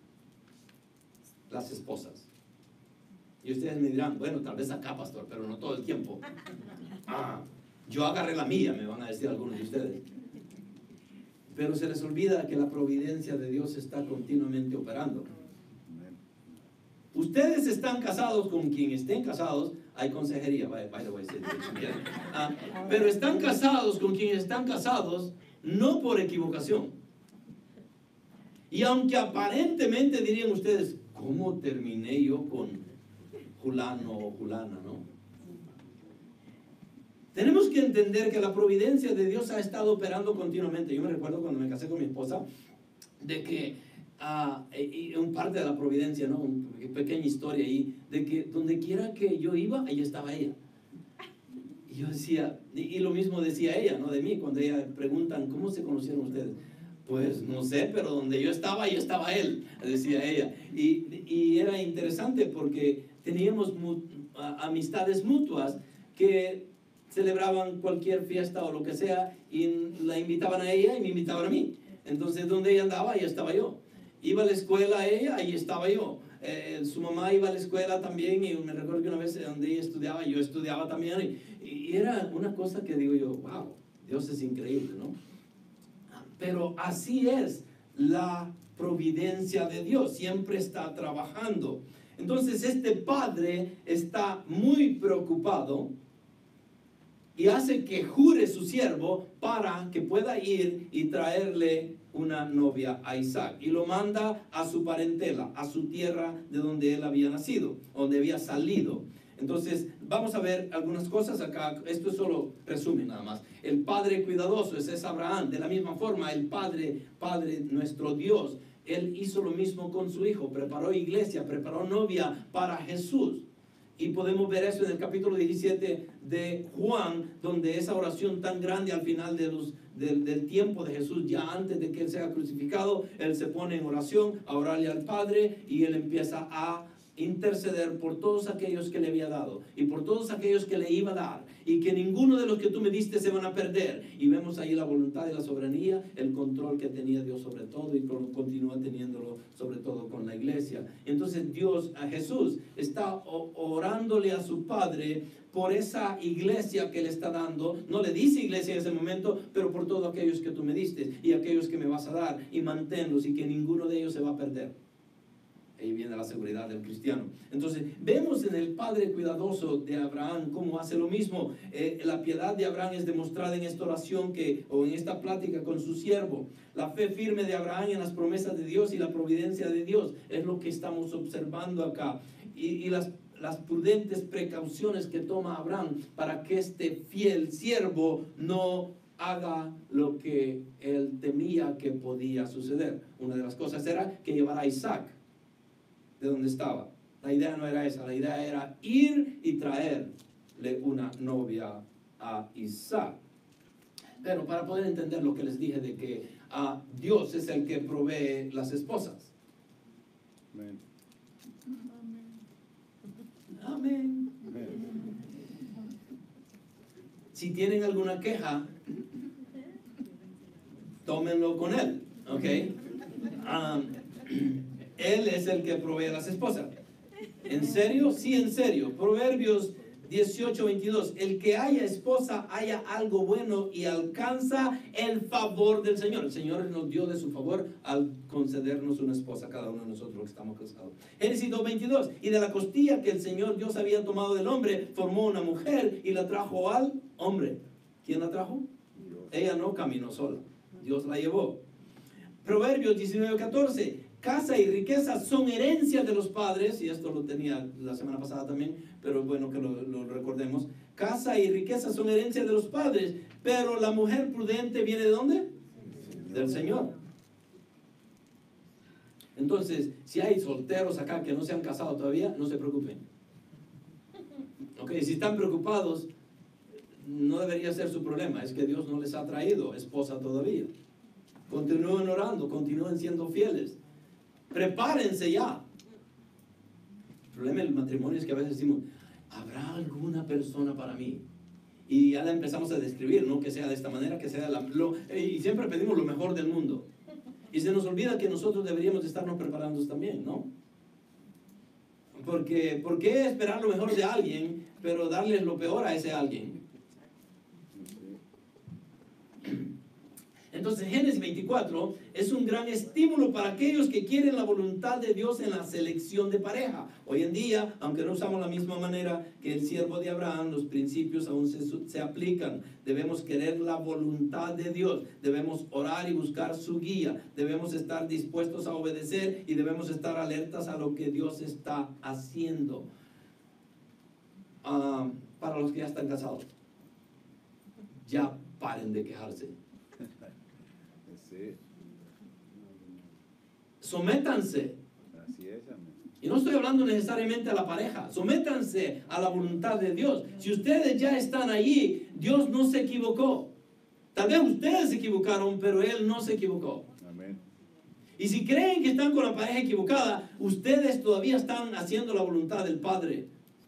las esposas. Y ustedes me dirán, bueno, tal vez acá, pastor, pero no todo el tiempo. Ah, yo agarré la mía, me van a decir algunos de ustedes. Pero se les olvida que la providencia de Dios está continuamente operando. Ustedes están casados con quien estén casados, hay consejería, by, by the way, ah, pero están casados con quien están casados, no por equivocación. Y aunque aparentemente dirían ustedes, ¿cómo terminé yo con Julano o Julana, no? Tenemos que entender que la providencia de Dios ha estado operando continuamente. Yo me recuerdo cuando me casé con mi esposa, de que, uh, y un parte de la providencia, ¿no? Una pequeña historia ahí, de que donde quiera que yo iba, ahí estaba ella. Y yo decía, y, y lo mismo decía ella, ¿no? De mí, cuando ella preguntan, ¿cómo se conocieron ustedes? Pues no sé, pero donde yo estaba, ahí estaba él, decía ella. Y, y era interesante porque teníamos mu amistades mutuas que celebraban cualquier fiesta o lo que sea y la invitaban a ella y me invitaban a mí. Entonces donde ella andaba, ahí estaba yo. Iba a la escuela ella, ahí estaba yo. Eh, su mamá iba a la escuela también y me recuerdo que una vez donde ella estudiaba, yo estudiaba también. Y, y era una cosa que digo yo, wow, Dios es increíble, ¿no? Pero así es la providencia de Dios, siempre está trabajando. Entonces este padre está muy preocupado y hace que jure su siervo para que pueda ir y traerle una novia a Isaac, y lo manda a su parentela, a su tierra de donde él había nacido, donde había salido. Entonces vamos a ver algunas cosas acá. Esto es solo resumen nada más. El padre cuidadoso, ese es Abraham. De la misma forma, el padre, padre nuestro Dios, él hizo lo mismo con su hijo, preparó iglesia, preparó novia para Jesús. Y podemos ver eso en el capítulo diecisiete de Juan, donde esa oración tan grande al final de los, del, del tiempo de Jesús, ya antes de que él sea crucificado, él se pone en oración a orarle al Padre, y él empieza a interceder por todos aquellos que le había dado y por todos aquellos que le iba a dar, y que ninguno de los que tú me diste se van a perder. Y vemos ahí la voluntad y la soberanía, el control que tenía Dios sobre todo, y continúa teniéndolo sobre todo con la iglesia. Entonces Dios, a Jesús, está orándole a su Padre por esa iglesia que le está dando. No le dice iglesia en ese momento, pero por todos aquellos que tú me diste y aquellos que me vas a dar, y manténlos, y que ninguno de ellos se va a perder. Ahí viene la seguridad del cristiano. Entonces vemos en el padre cuidadoso de Abraham cómo hace lo mismo. Eh, la piedad de Abraham es demostrada en esta oración que, o en esta plática con su siervo. La fe firme de Abraham en las promesas de Dios y la providencia de Dios es lo que estamos observando acá. Y, y las, las prudentes precauciones que toma Abraham para que este fiel siervo no haga lo que él temía que podía suceder. Una de las cosas era que llevara a Isaac de donde estaba. La idea no era esa, la idea era ir y traerle una novia a Isaac. Pero para poder entender lo que les dije de que uh, Dios es el que provee las esposas. Amén. Amén. Amén. Si tienen alguna queja, tómenlo con él, ¿ok? Um, Él es el que provee a las esposas. ¿En serio? Sí, en serio. Proverbios dieciocho, veintidós. El que haya esposa haya algo bueno y alcanza el favor del Señor. El Señor nos dio de su favor al concedernos una esposa a cada uno de nosotros que estamos casados. Génesis dos, veintidós. Y de la costilla que el Señor Dios había tomado del hombre, formó una mujer y la trajo al hombre. ¿Quién la trajo? Dios. Ella no caminó sola. Dios la llevó. Proverbios diecinueve, catorce. Casa y riqueza son herencias de los padres, y esto lo tenía la semana pasada también, pero es bueno que lo, lo recordemos. Casa y riqueza son herencias de los padres, pero la mujer prudente viene ¿de dónde? Del Señor. Entonces, si hay solteros acá que no se han casado todavía, no se preocupen. Ok, si están preocupados, no debería ser su problema, es que Dios no les ha traído esposa todavía. Continúen orando, continúen siendo fieles. Prepárense ya. El problema del matrimonio es que a veces decimos, ¿habrá alguna persona para mí? Y ya la empezamos a describir, no que sea de esta manera, que sea la, lo, y siempre pedimos lo mejor del mundo. Y se nos olvida que nosotros deberíamos estarnos preparando también, ¿no? Porque, ¿por qué esperar lo mejor de alguien, pero darles lo peor a ese alguien? Entonces Génesis veinticuatro es un gran estímulo para aquellos que quieren la voluntad de Dios en la selección de pareja. Hoy en día, aunque no usamos la misma manera que el siervo de Abraham, los principios aún se, se aplican. Debemos querer la voluntad de Dios, debemos orar y buscar su guía, debemos estar dispuestos a obedecer y debemos estar alertas a lo que Dios está haciendo. Uh, para los que ya están casados, ya paren de quejarse. Sí. Sométanse. Así es, amén. Y no estoy hablando necesariamente a la pareja. Sométanse a la voluntad de Dios. Si ustedes ya están allí, Dios no se equivocó. Tal vez ustedes se equivocaron, pero Él no se equivocó. Amén. Y si creen que están con la pareja equivocada, ustedes todavía están haciendo la voluntad del Padre.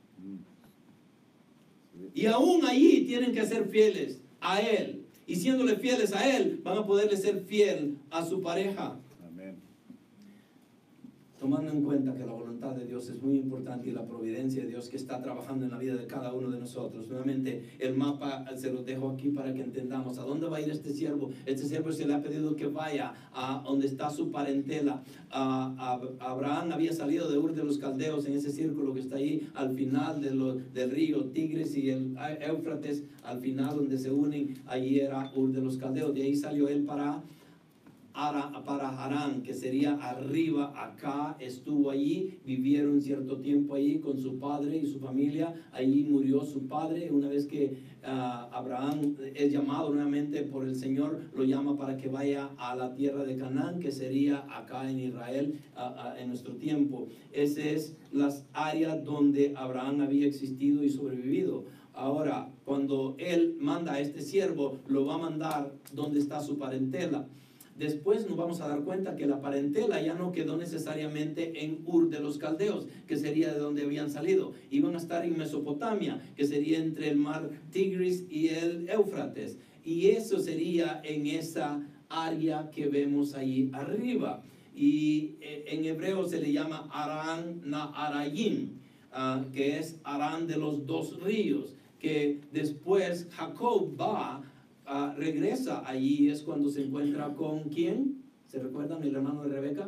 Y aún allí tienen que ser fieles a Él. Y siéndole fieles a Él, van a poderle ser fiel a su pareja. Amén. tomando en cuenta que la voluntad de Dios es muy importante y la providencia de Dios que está trabajando en la vida de cada uno de nosotros. Nuevamente, el mapa se lo dejo aquí para que entendamos a dónde va a ir este siervo. Este siervo se le ha pedido que vaya a donde está su parentela. A, a, Abraham había salido de Ur de los Caldeos, en ese círculo que está ahí al final de lo, del río Tigris y el Éufrates, al final donde se unen, allí era Ur de los Caldeos. De ahí salió él para Ara, para Harán, que sería arriba, acá, estuvo allí, vivieron cierto tiempo allí con su padre y su familia. Allí murió su padre. Una vez que uh, Abraham es llamado nuevamente por el Señor, lo llama para que vaya a la tierra de Canaán, que sería acá en Israel, uh, uh, en nuestro tiempo. Esas es las áreas donde Abraham había existido y sobrevivido. Ahora, cuando él manda a este siervo, lo va a mandar donde está su parentela. Después nos vamos a dar cuenta que la parentela ya no quedó necesariamente en Ur de los Caldeos, que sería de donde habían salido. Iban a estar en Mesopotamia, que sería entre el mar Tigris y el Éufrates. Y eso sería en esa área que vemos ahí arriba. Y en hebreo se le llama Arán Naharayim, uh, que es Arán de los dos ríos, que después Jacob va Uh, regresa allí, es cuando se encuentra con ¿quién? ¿Se recuerdan el hermano de Rebeca?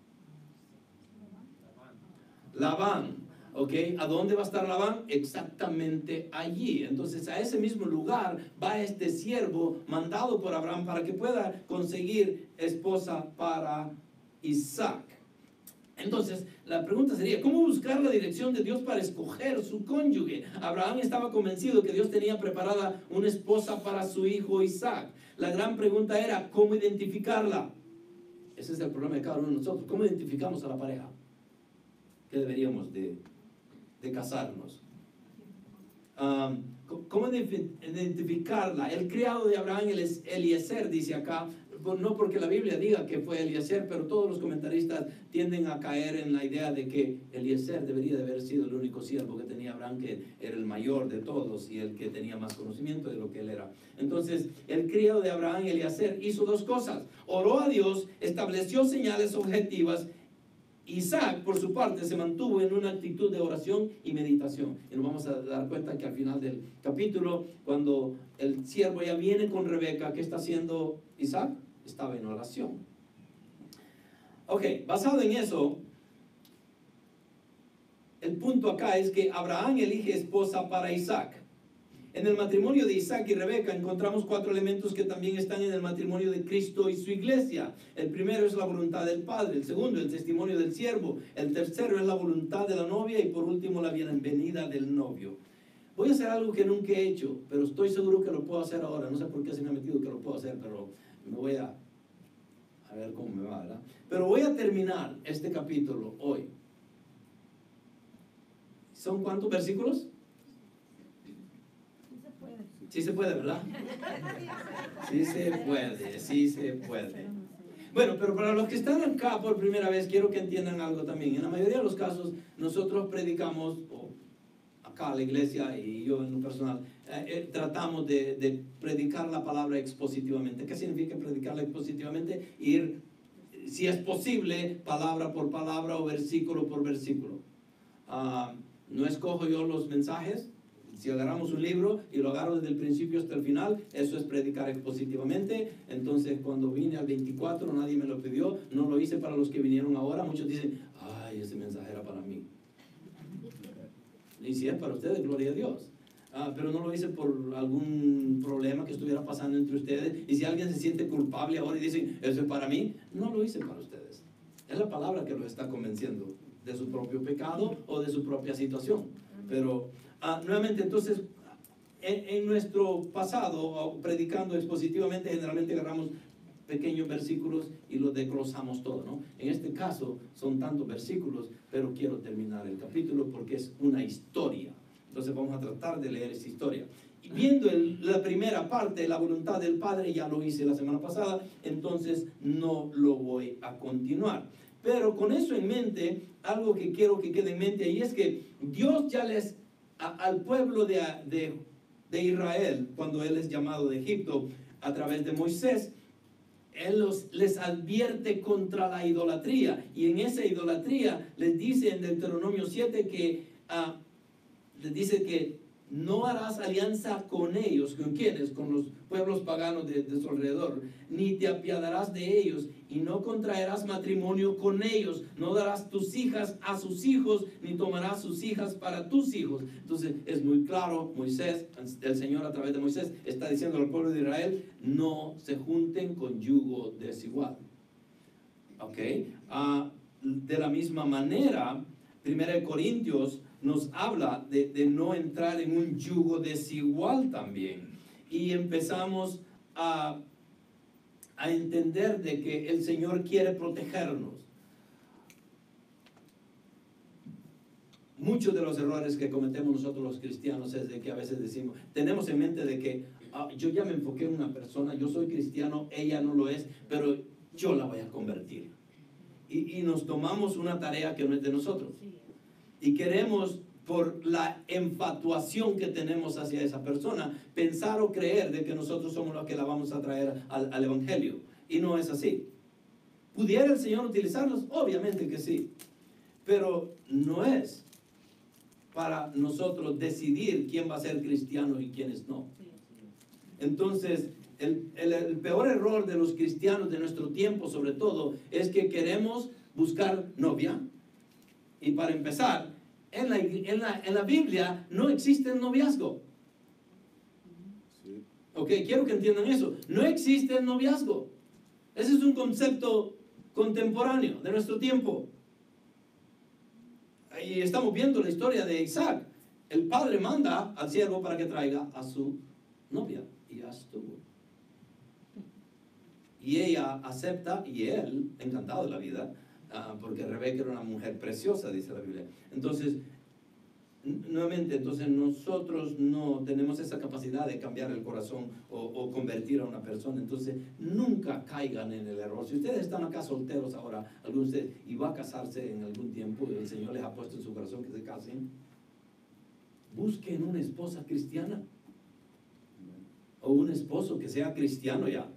Labán. ¿Ok? ¿A dónde va a estar Labán? Exactamente allí. Entonces a ese mismo lugar va este siervo mandado por Abraham para que pueda conseguir esposa para Isaac. Entonces, la pregunta sería, ¿cómo buscar la dirección de Dios para escoger su cónyuge? Abraham estaba convencido que Dios tenía preparada una esposa para su hijo Isaac. La gran pregunta era, ¿cómo identificarla? Ese es el problema de cada uno de nosotros. ¿Cómo identificamos a la pareja? ¿Qué deberíamos de, de casarnos? Um, ¿Cómo identificarla? El criado de Abraham, Eliezer, dice acá, no porque la Biblia diga que fue Eliezer, pero todos los comentaristas tienden a caer en la idea de que Eliezer debería de haber sido el único siervo que tenía Abraham, que era el mayor de todos y el que tenía más conocimiento de lo que él era. Entonces, el criado de Abraham, Eliezer, hizo dos cosas. Oró a Dios, estableció señales objetivas. Isaac, por su parte, se mantuvo en una actitud de oración y meditación. Y nos vamos a dar cuenta que al final del capítulo, cuando el siervo ya viene con Rebeca, ¿qué está haciendo Isaac? Estaba en oración. Ok, basado en eso, el punto acá es que Abraham elige esposa para Isaac. En el matrimonio de Isaac y Rebeca encontramos cuatro elementos que también están en el matrimonio de Cristo y su iglesia. El primero es la voluntad del Padre, el segundo el testimonio del siervo, el tercero es la voluntad de la novia y por último la bienvenida del novio. Voy a hacer algo que nunca he hecho, pero estoy seguro que lo puedo hacer ahora. No sé por qué se me ha metido que lo puedo hacer, pero me voy a, a ver cómo me va, ¿verdad? Pero voy a terminar este capítulo hoy. ¿Son cuántos versículos? Sí se puede, ¿verdad? Sí se puede, sí se puede. Bueno, pero para los que están acá por primera vez, quiero que entiendan algo también. En la mayoría de los casos, nosotros predicamos, o acá la iglesia y yo en lo personal, eh, eh, tratamos de, de predicar la palabra expositivamente. ¿Qué significa predicarla expositivamente? Ir, si es posible, palabra por palabra o versículo por versículo. Uh, no escojo yo los mensajes. Si agarramos un libro y lo agarro desde el principio hasta el final, eso es predicar expositivamente. Entonces, cuando vine al veinticuatro, nadie me lo pidió, no lo hice para los que vinieron ahora. Muchos dicen, ay, ese mensaje era para mí. Y si es para ustedes, gloria a Dios. Ah, pero no lo hice por algún problema que estuviera pasando entre ustedes. Y si alguien se siente culpable ahora y dice, eso es para mí, no lo hice para ustedes. Es la palabra que los está convenciendo de su propio pecado o de su propia situación. Pero Uh, nuevamente, entonces, en, en nuestro pasado, predicando expositivamente, generalmente agarramos pequeños versículos y los desglosamos todo, ¿no? En este caso, son tantos versículos, pero quiero terminar el capítulo porque es una historia. Entonces, vamos a tratar de leer esa historia. Y viendo el, la primera parte, la voluntad del Padre, ya lo hice la semana pasada, entonces no lo voy a continuar. Pero con eso en mente, algo que quiero que quede en mente, y es que Dios ya les A, al pueblo de, de, de Israel, cuando él es llamado de Egipto a través de Moisés, Él los, les advierte contra la idolatría. Y en esa idolatría les dice en Deuteronomio siete que, uh, les dice que no harás alianza con ellos. ¿Con quiénes? Con los pueblos paganos de, de su alrededor. Ni te apiadarás de ellos y no contraerás matrimonio con ellos. No darás tus hijas a sus hijos, ni tomarás sus hijas para tus hijos. Entonces es muy claro, Moisés, el Señor a través de Moisés está diciendo al pueblo de Israel, no se junten con yugo desigual. ¿Ok? Uh, de la misma manera, Primera de Corintios nos habla de, de no entrar en un yugo desigual también. Y empezamos a, a entender de que el Señor quiere protegernos. Muchos de los errores que cometemos nosotros los cristianos es de que a veces decimos, tenemos en mente de que ah, yo ya me enfoqué en una persona, yo soy cristiano, ella no lo es, pero yo la voy a convertir. Y, y nos tomamos una tarea que no es de nosotros. Y queremos, por la enfatuación que tenemos hacia esa persona, pensar o creer de que nosotros somos los que la vamos a traer al, al Evangelio. Y no es así. ¿Pudiera el Señor utilizarlos? Obviamente que sí. Pero no es para nosotros decidir quién va a ser cristiano y quiénes no. Entonces, el, el, el peor error de los cristianos de nuestro tiempo, sobre todo, es que queremos buscar novia. Y para empezar, en la, en la, en la Biblia no existe el noviazgo. Sí. Ok, quiero que entiendan eso. No existe el noviazgo. Ese es un concepto contemporáneo de nuestro tiempo. Y estamos viendo la historia de Isaac. El padre manda al siervo para que traiga a su novia. Y ya estuvo. Y ella acepta, y él, encantado de la vida, Uh, porque Rebeca era una mujer preciosa, dice la Biblia. Entonces, nuevamente, entonces nosotros no tenemos esa capacidad de cambiar el corazón o, o convertir a una persona. Entonces, nunca caigan en el error. Si ustedes están acá solteros ahora, algunos de ustedes, y va a casarse en algún tiempo, y el Señor les ha puesto en su corazón que se casen, busquen una esposa cristiana o un esposo que sea cristiano ya.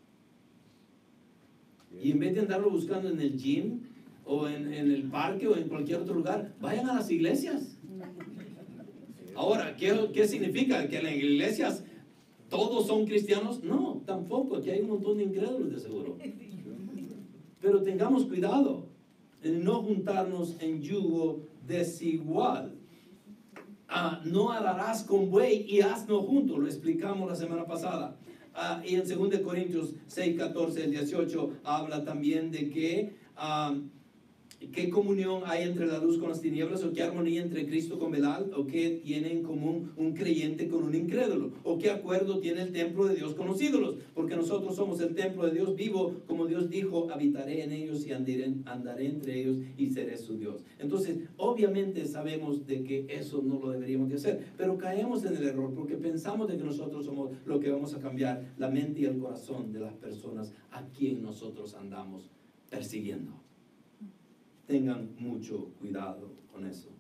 Y en vez de andarlo buscando en el gym o en, en el parque o en cualquier otro lugar, vayan a las iglesias. Ahora, ¿qué, qué significa? ¿Que en las iglesias todos son cristianos? No, tampoco, aquí hay un montón de incrédulos de seguro. Pero tengamos cuidado en no juntarnos en yugo desigual. Ah, no ararás con buey y asno juntos, lo explicamos la semana pasada. Uh, y en segunda Corintios seis, catorce, el dieciocho habla también de que uh, qué comunión hay entre la luz con las tinieblas, o qué armonía entre Cristo con Belial, o qué tiene en común un creyente con un incrédulo, o qué acuerdo tiene el templo de Dios con los ídolos, porque nosotros somos el templo de Dios vivo, como Dios dijo, habitaré en ellos y andaré, andaré entre ellos y seré su Dios. Entonces, obviamente sabemos de que eso no lo deberíamos de hacer, pero caemos en el error porque pensamos de que nosotros somos lo que vamos a cambiar la mente y el corazón de las personas a quien nosotros andamos persiguiendo. Tengan mucho cuidado con eso.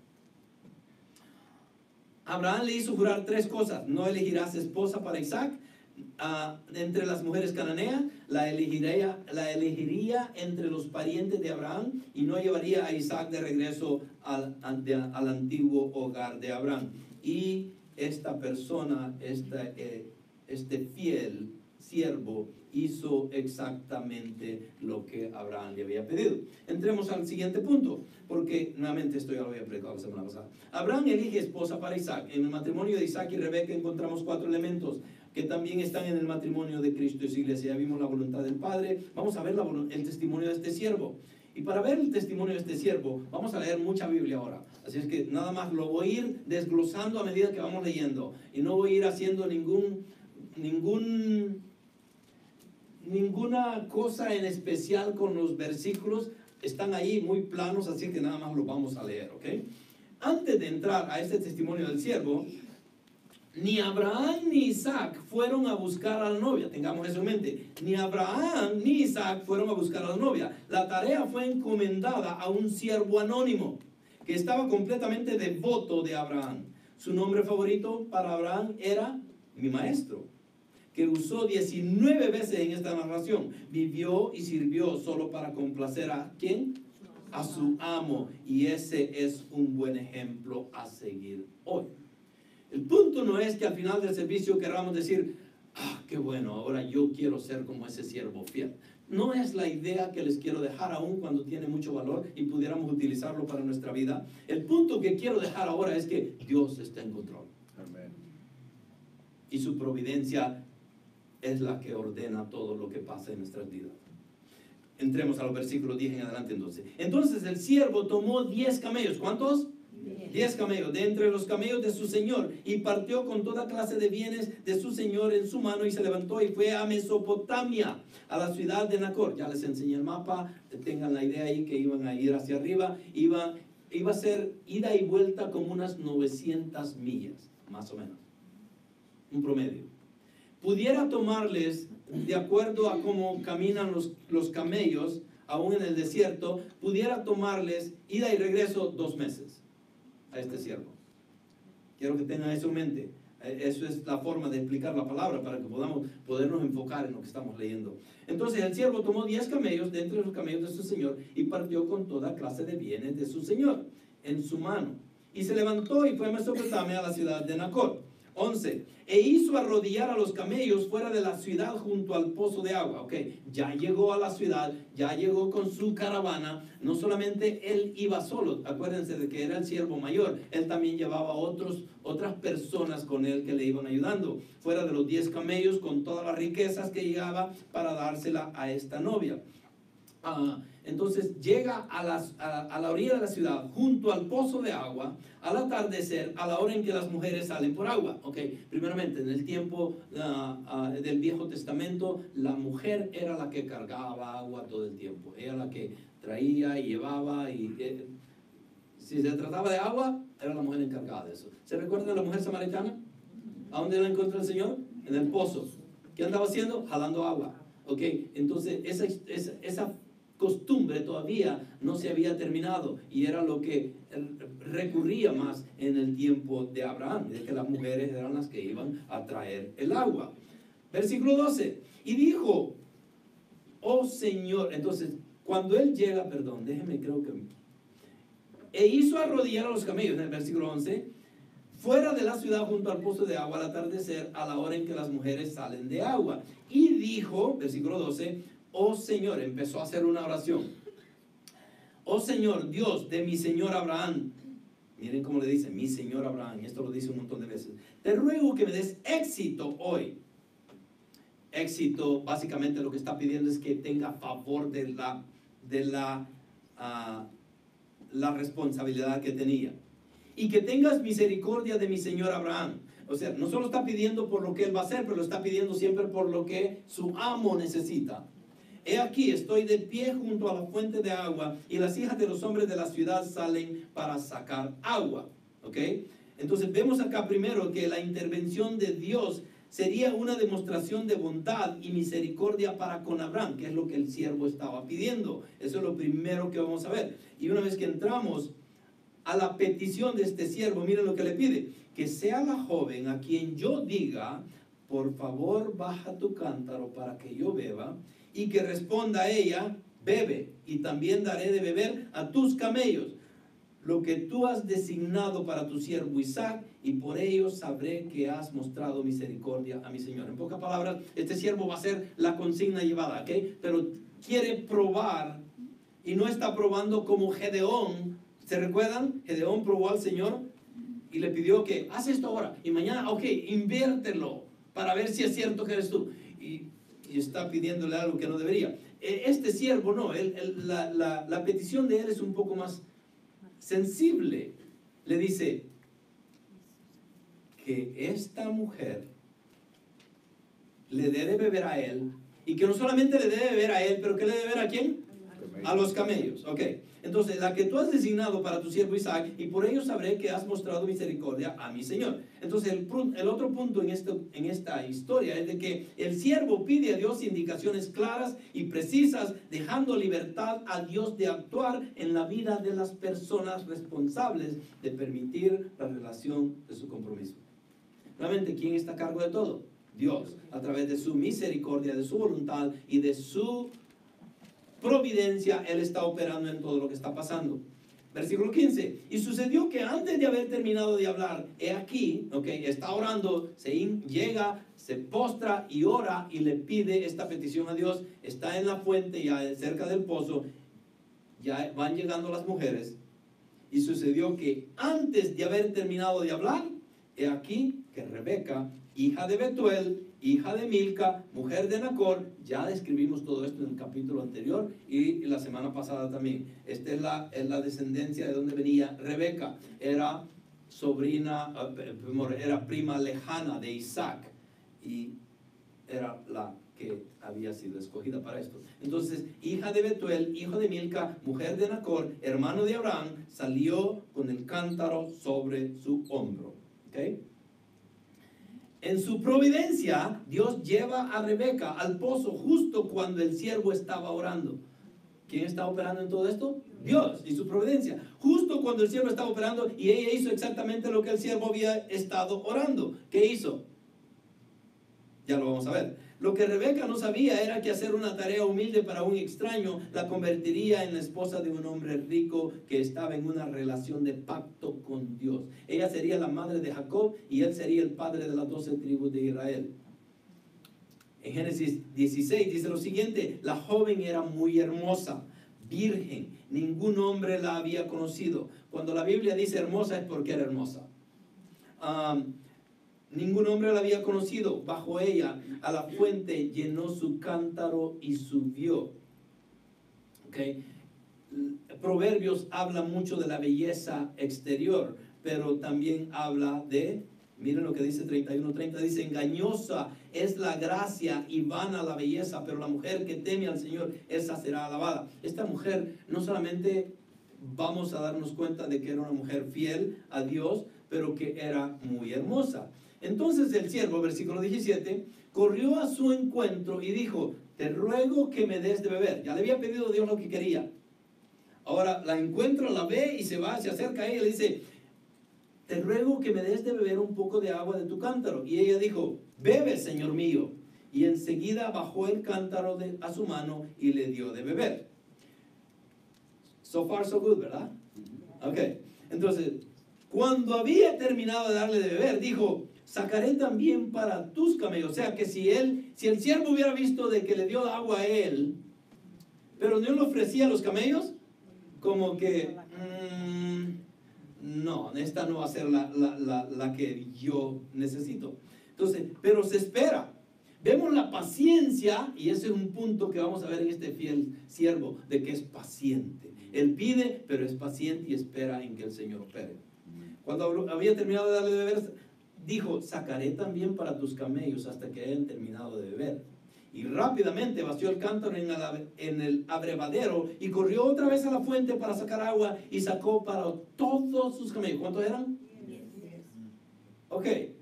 Abraham le hizo jurar tres cosas. No elegirás esposa para Isaac uh, entre las mujeres cananeas, la elegiría, la elegiría entre los parientes de Abraham, y no llevaría a Isaac de regreso al, al, de, al antiguo hogar de Abraham. Y esta persona, esta, eh, este fiel siervo, hizo exactamente lo que Abraham le había pedido. Entremos al siguiente punto, porque nuevamente esto ya lo había predicado la semana pasada. Abraham elige esposa para Isaac. En el matrimonio de Isaac y Rebeca encontramos cuatro elementos que también están en el matrimonio de Cristo y su iglesia. Ya vimos la voluntad del Padre. Vamos a ver la, el testimonio de este siervo. Y para ver el testimonio de este siervo, vamos a leer mucha Biblia ahora. Así es que nada más lo voy a ir desglosando a medida que vamos leyendo. Y no voy a ir haciendo ningún... ningún ninguna cosa en especial con los versículos. Están ahí muy planos, así que nada más los vamos a leer, ¿ok? Antes de entrar a este testimonio del siervo, ni Abraham ni Isaac fueron a buscar a la novia. Tengamos eso en mente. Ni Abraham ni Isaac fueron a buscar a la novia. La tarea fue encomendada a un siervo anónimo que estaba completamente devoto de Abraham. Su nombre favorito para Abraham era mi maestro, que usó diecinueve veces en esta narración. Vivió y sirvió solo para complacer a ¿quién? A su amo. Y ese es un buen ejemplo a seguir hoy. El punto no es que al final del servicio queramos decir, ah, qué bueno, ahora yo quiero ser como ese siervo fiel. No es la idea que les quiero dejar aún cuando tiene mucho valor y pudiéramos utilizarlo para nuestra vida. El punto que quiero dejar ahora es que Dios está en control. Amén. Y su providencia es la que ordena todo lo que pasa en nuestras vidas. Entremos a los versículos diez en adelante entonces. Entonces el siervo tomó diez camellos. ¿Cuántos? Diez camellos de entre los camellos de su señor y partió con toda clase de bienes de su señor en su mano y se levantó y fue a Mesopotamia, a la ciudad de Nacor. Ya les enseñé el mapa, tengan la idea ahí que iban a ir hacia arriba. Iba, iba a ser ida y vuelta como unas novecientas millas, más o menos, un promedio. Pudiera tomarles, de acuerdo a cómo caminan los, los camellos, aún en el desierto, pudiera tomarles ida y regreso dos meses a este siervo. Quiero que tengan eso en mente. Eso es la forma de explicar la palabra para que podamos podernos enfocar en lo que estamos leyendo. Entonces el siervo tomó diez camellos de entre los camellos de su señor y partió con toda clase de bienes de su señor en su mano. Y se levantó y fue a Mesopotamia, a la ciudad de Nacor. once. E hizo arrodillar a los camellos fuera de la ciudad junto al pozo de agua. Ok, ya llegó a la ciudad, ya llegó con su caravana. No solamente él iba solo, acuérdense de que era el siervo mayor. Él también llevaba otros, otras personas con él que le iban ayudando. Fuera de los diez camellos con todas las riquezas que llegaba para dársela a esta novia. Uh, entonces llega a, las, a, a la orilla de la ciudad, junto al pozo de agua, al atardecer, a la hora en que las mujeres salen por agua. Ok, primeramente, en el tiempo uh, uh, del Viejo Testamento, la mujer era la que cargaba agua todo el tiempo. Ella la que traía y llevaba. Y eh, si se trataba de agua, era la mujer encargada de eso. ¿Se recuerdan de la mujer samaritana? ¿A dónde la encontró el Señor? En el pozo. ¿Qué andaba haciendo? Jalando agua. Ok, entonces esa, esa, esa costumbre todavía no se había terminado y era lo que recurría más en el tiempo de Abraham, de que las mujeres eran las que iban a traer el agua. Versículo doce. Y dijo, oh Señor, entonces cuando él llega, perdón, déjeme, creo que e hizo arrodillar a los camellos en el versículo once, fuera de la ciudad junto al pozo de agua al atardecer, a la hora en que las mujeres salen de agua. Y dijo, versículo doce, oh Señor, empezó a hacer una oración. Oh Señor, Dios de mi Señor Abraham. Miren cómo le dice, mi Señor Abraham. Y esto lo dice un montón de veces. Te ruego que me des éxito hoy. Éxito, básicamente lo que está pidiendo es que tenga favor de la, de la, uh, la responsabilidad que tenía. Y que tengas misericordia de mi Señor Abraham. O sea, no solo está pidiendo por lo que él va a hacer, pero lo está pidiendo siempre por lo que su amo necesita. He aquí, estoy de pie junto a la fuente de agua y las hijas de los hombres de la ciudad salen para sacar agua. ¿Ok? Entonces vemos acá primero que la intervención de Dios sería una demostración de bondad y misericordia para con Abraham, que es lo que el siervo estaba pidiendo. Eso es lo primero que vamos a ver. Y una vez que entramos a la petición de este siervo, miren lo que le pide. Que sea la joven a quien yo diga, por favor baja tu cántaro para que yo beba. Y que responda a ella, bebe, y también daré de beber a tus camellos, lo que tú has designado para tu siervo Isaac, y por ello sabré que has mostrado misericordia a mi Señor. En pocas palabras, este siervo va a ser la consigna llevada, ¿ok? Pero quiere probar, y no está probando como Gedeón. ¿Se recuerdan? Gedeón probó al Señor y le pidió que, haz esto ahora, y mañana, ok, inviértelo, para ver si es cierto que eres tú. Y y está pidiéndole algo que no debería. Este siervo no, él, él, la, la, la petición de él es un poco más sensible. Le dice que esta mujer le dé de beber a él, y que no solamente le dé de beber a él, pero que le dé de beber a quién? A los camellos. Ok, entonces la que tú has designado para tu siervo Isaac, y por ello sabré que has mostrado misericordia a mi Señor. Entonces el, el otro punto en, esto, en esta historia es de que el siervo pide a Dios indicaciones claras y precisas, dejando libertad a Dios de actuar en la vida de las personas responsables de permitir la relación de su compromiso. Realmente, ¿quién está a cargo de todo? Dios, a través de su misericordia, de su voluntad y de su providencia, Él está operando en todo lo que está pasando. Versículo quince. Y sucedió que antes de haber terminado de hablar, he aquí, ok, está orando, se in, llega, se postra y ora y le pide esta petición a Dios. Está en la fuente, ya cerca del pozo, ya van llegando las mujeres. Y sucedió que antes de haber terminado de hablar, he aquí que Rebeca, hija de Betuel, hija de Milca, mujer de Nacor, ya describimos todo esto en el capítulo anterior y la semana pasada también. Esta es la, es la descendencia de donde venía Rebeca. Era sobrina, era prima lejana de Isaac y era la que había sido escogida para esto. Entonces, hija de Betuel, hijo de Milca, mujer de Nacor, hermano de Abraham, salió con el cántaro sobre su hombro. ¿Ok? En su providencia, Dios lleva a Rebeca al pozo justo cuando el siervo estaba orando. ¿Quién está operando en todo esto? Dios y su providencia. Justo cuando el siervo estaba operando y ella hizo exactamente lo que el siervo había estado orando. ¿Qué hizo? Ya lo vamos a ver. Lo que Rebeca no sabía era que hacer una tarea humilde para un extraño la convertiría en la esposa de un hombre rico que estaba en una relación de pacto con Dios. Ella sería la madre de Jacob y él sería el padre de las doce tribus de Israel. En Génesis dieciséis dice lo siguiente: la joven era muy hermosa, virgen, ningún hombre la había conocido. Cuando la Biblia dice hermosa es porque era hermosa. Um, Ningún hombre la había conocido. Bajo ella, a la fuente, llenó su cántaro y subió. Okay. Proverbios habla mucho de la belleza exterior, pero también habla de, miren lo que dice treinta y uno treinta, dice: engañosa es la gracia y vana la belleza, pero la mujer que teme al Señor, esa será alabada. Esta mujer, no solamente vamos a darnos cuenta de que era una mujer fiel a Dios, pero que era muy hermosa. Entonces el siervo, versículo diecisiete, corrió a su encuentro y dijo: te ruego que me des de beber. Ya le había pedido a Dios lo que quería. Ahora la encuentra, la ve y se va, se acerca a ella y le dice: te ruego que me des de beber un poco de agua de tu cántaro. Y ella dijo: bebe, señor mío. Y enseguida bajó el cántaro de, a su mano y le dio de beber. So far so good, ¿verdad? Ok, entonces cuando había terminado de darle de beber, dijo: sacaré también para tus camellos. O sea que si él, si el siervo hubiera visto de que le dio agua a él, pero no le ofrecía a los camellos, como que, mmm, no, esta no va a ser la, la, la, la que yo necesito. Entonces, pero se espera. Vemos la paciencia, y ese es un punto que vamos a ver en este fiel siervo, de que es paciente. Él pide, pero es paciente y espera en que el Señor opere. Cuando había terminado de darle de beber, dijo: sacaré también para tus camellos hasta que hayan terminado de beber. Y rápidamente vació el cántaro en el, en el abrevadero y corrió otra vez a la fuente para sacar agua y sacó para todos sus camellos. ¿Cuántos eran? Ok.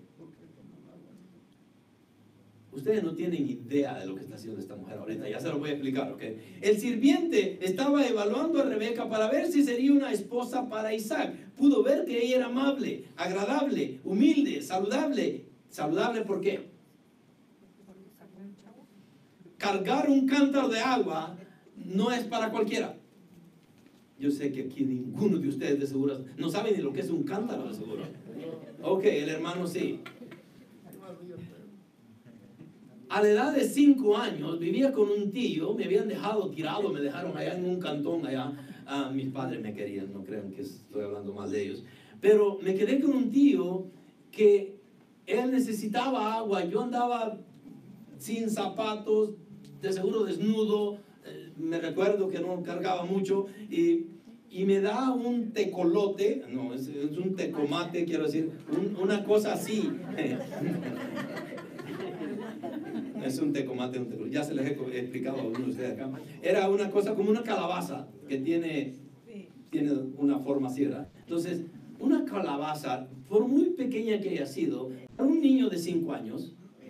Ustedes no tienen idea de lo que está haciendo esta mujer ahorita, ya se lo voy a explicar, ¿ok? El sirviente estaba evaluando a Rebeca para ver si sería una esposa para Isaac. Pudo ver que ella era amable, agradable, humilde, saludable. ¿Saludable por qué? Cargar un cántaro de agua no es para cualquiera. Yo sé que aquí ninguno de ustedes de seguro no sabe ni lo que es un cántaro de seguro. Ok, el hermano sí. A la edad de cinco años vivía con un tío, me habían dejado tirado, me dejaron allá en un cantón allá. Ah, mis padres me querían, no crean que estoy hablando mal de ellos. Pero me quedé con un tío que él necesitaba agua, yo andaba sin zapatos, de seguro desnudo, eh, me recuerdo que no cargaba mucho, y, y me da un tecolote, no, es, es un tecomate, quiero decir, un, una cosa así. Es un tecomate, un tecolote. Ya se les he explicado a uno de ustedes acá. Era una cosa como una calabaza que tiene, tiene una forma así, ¿verdad? Entonces, una calabaza, por muy pequeña que haya sido, era un niño de cinco años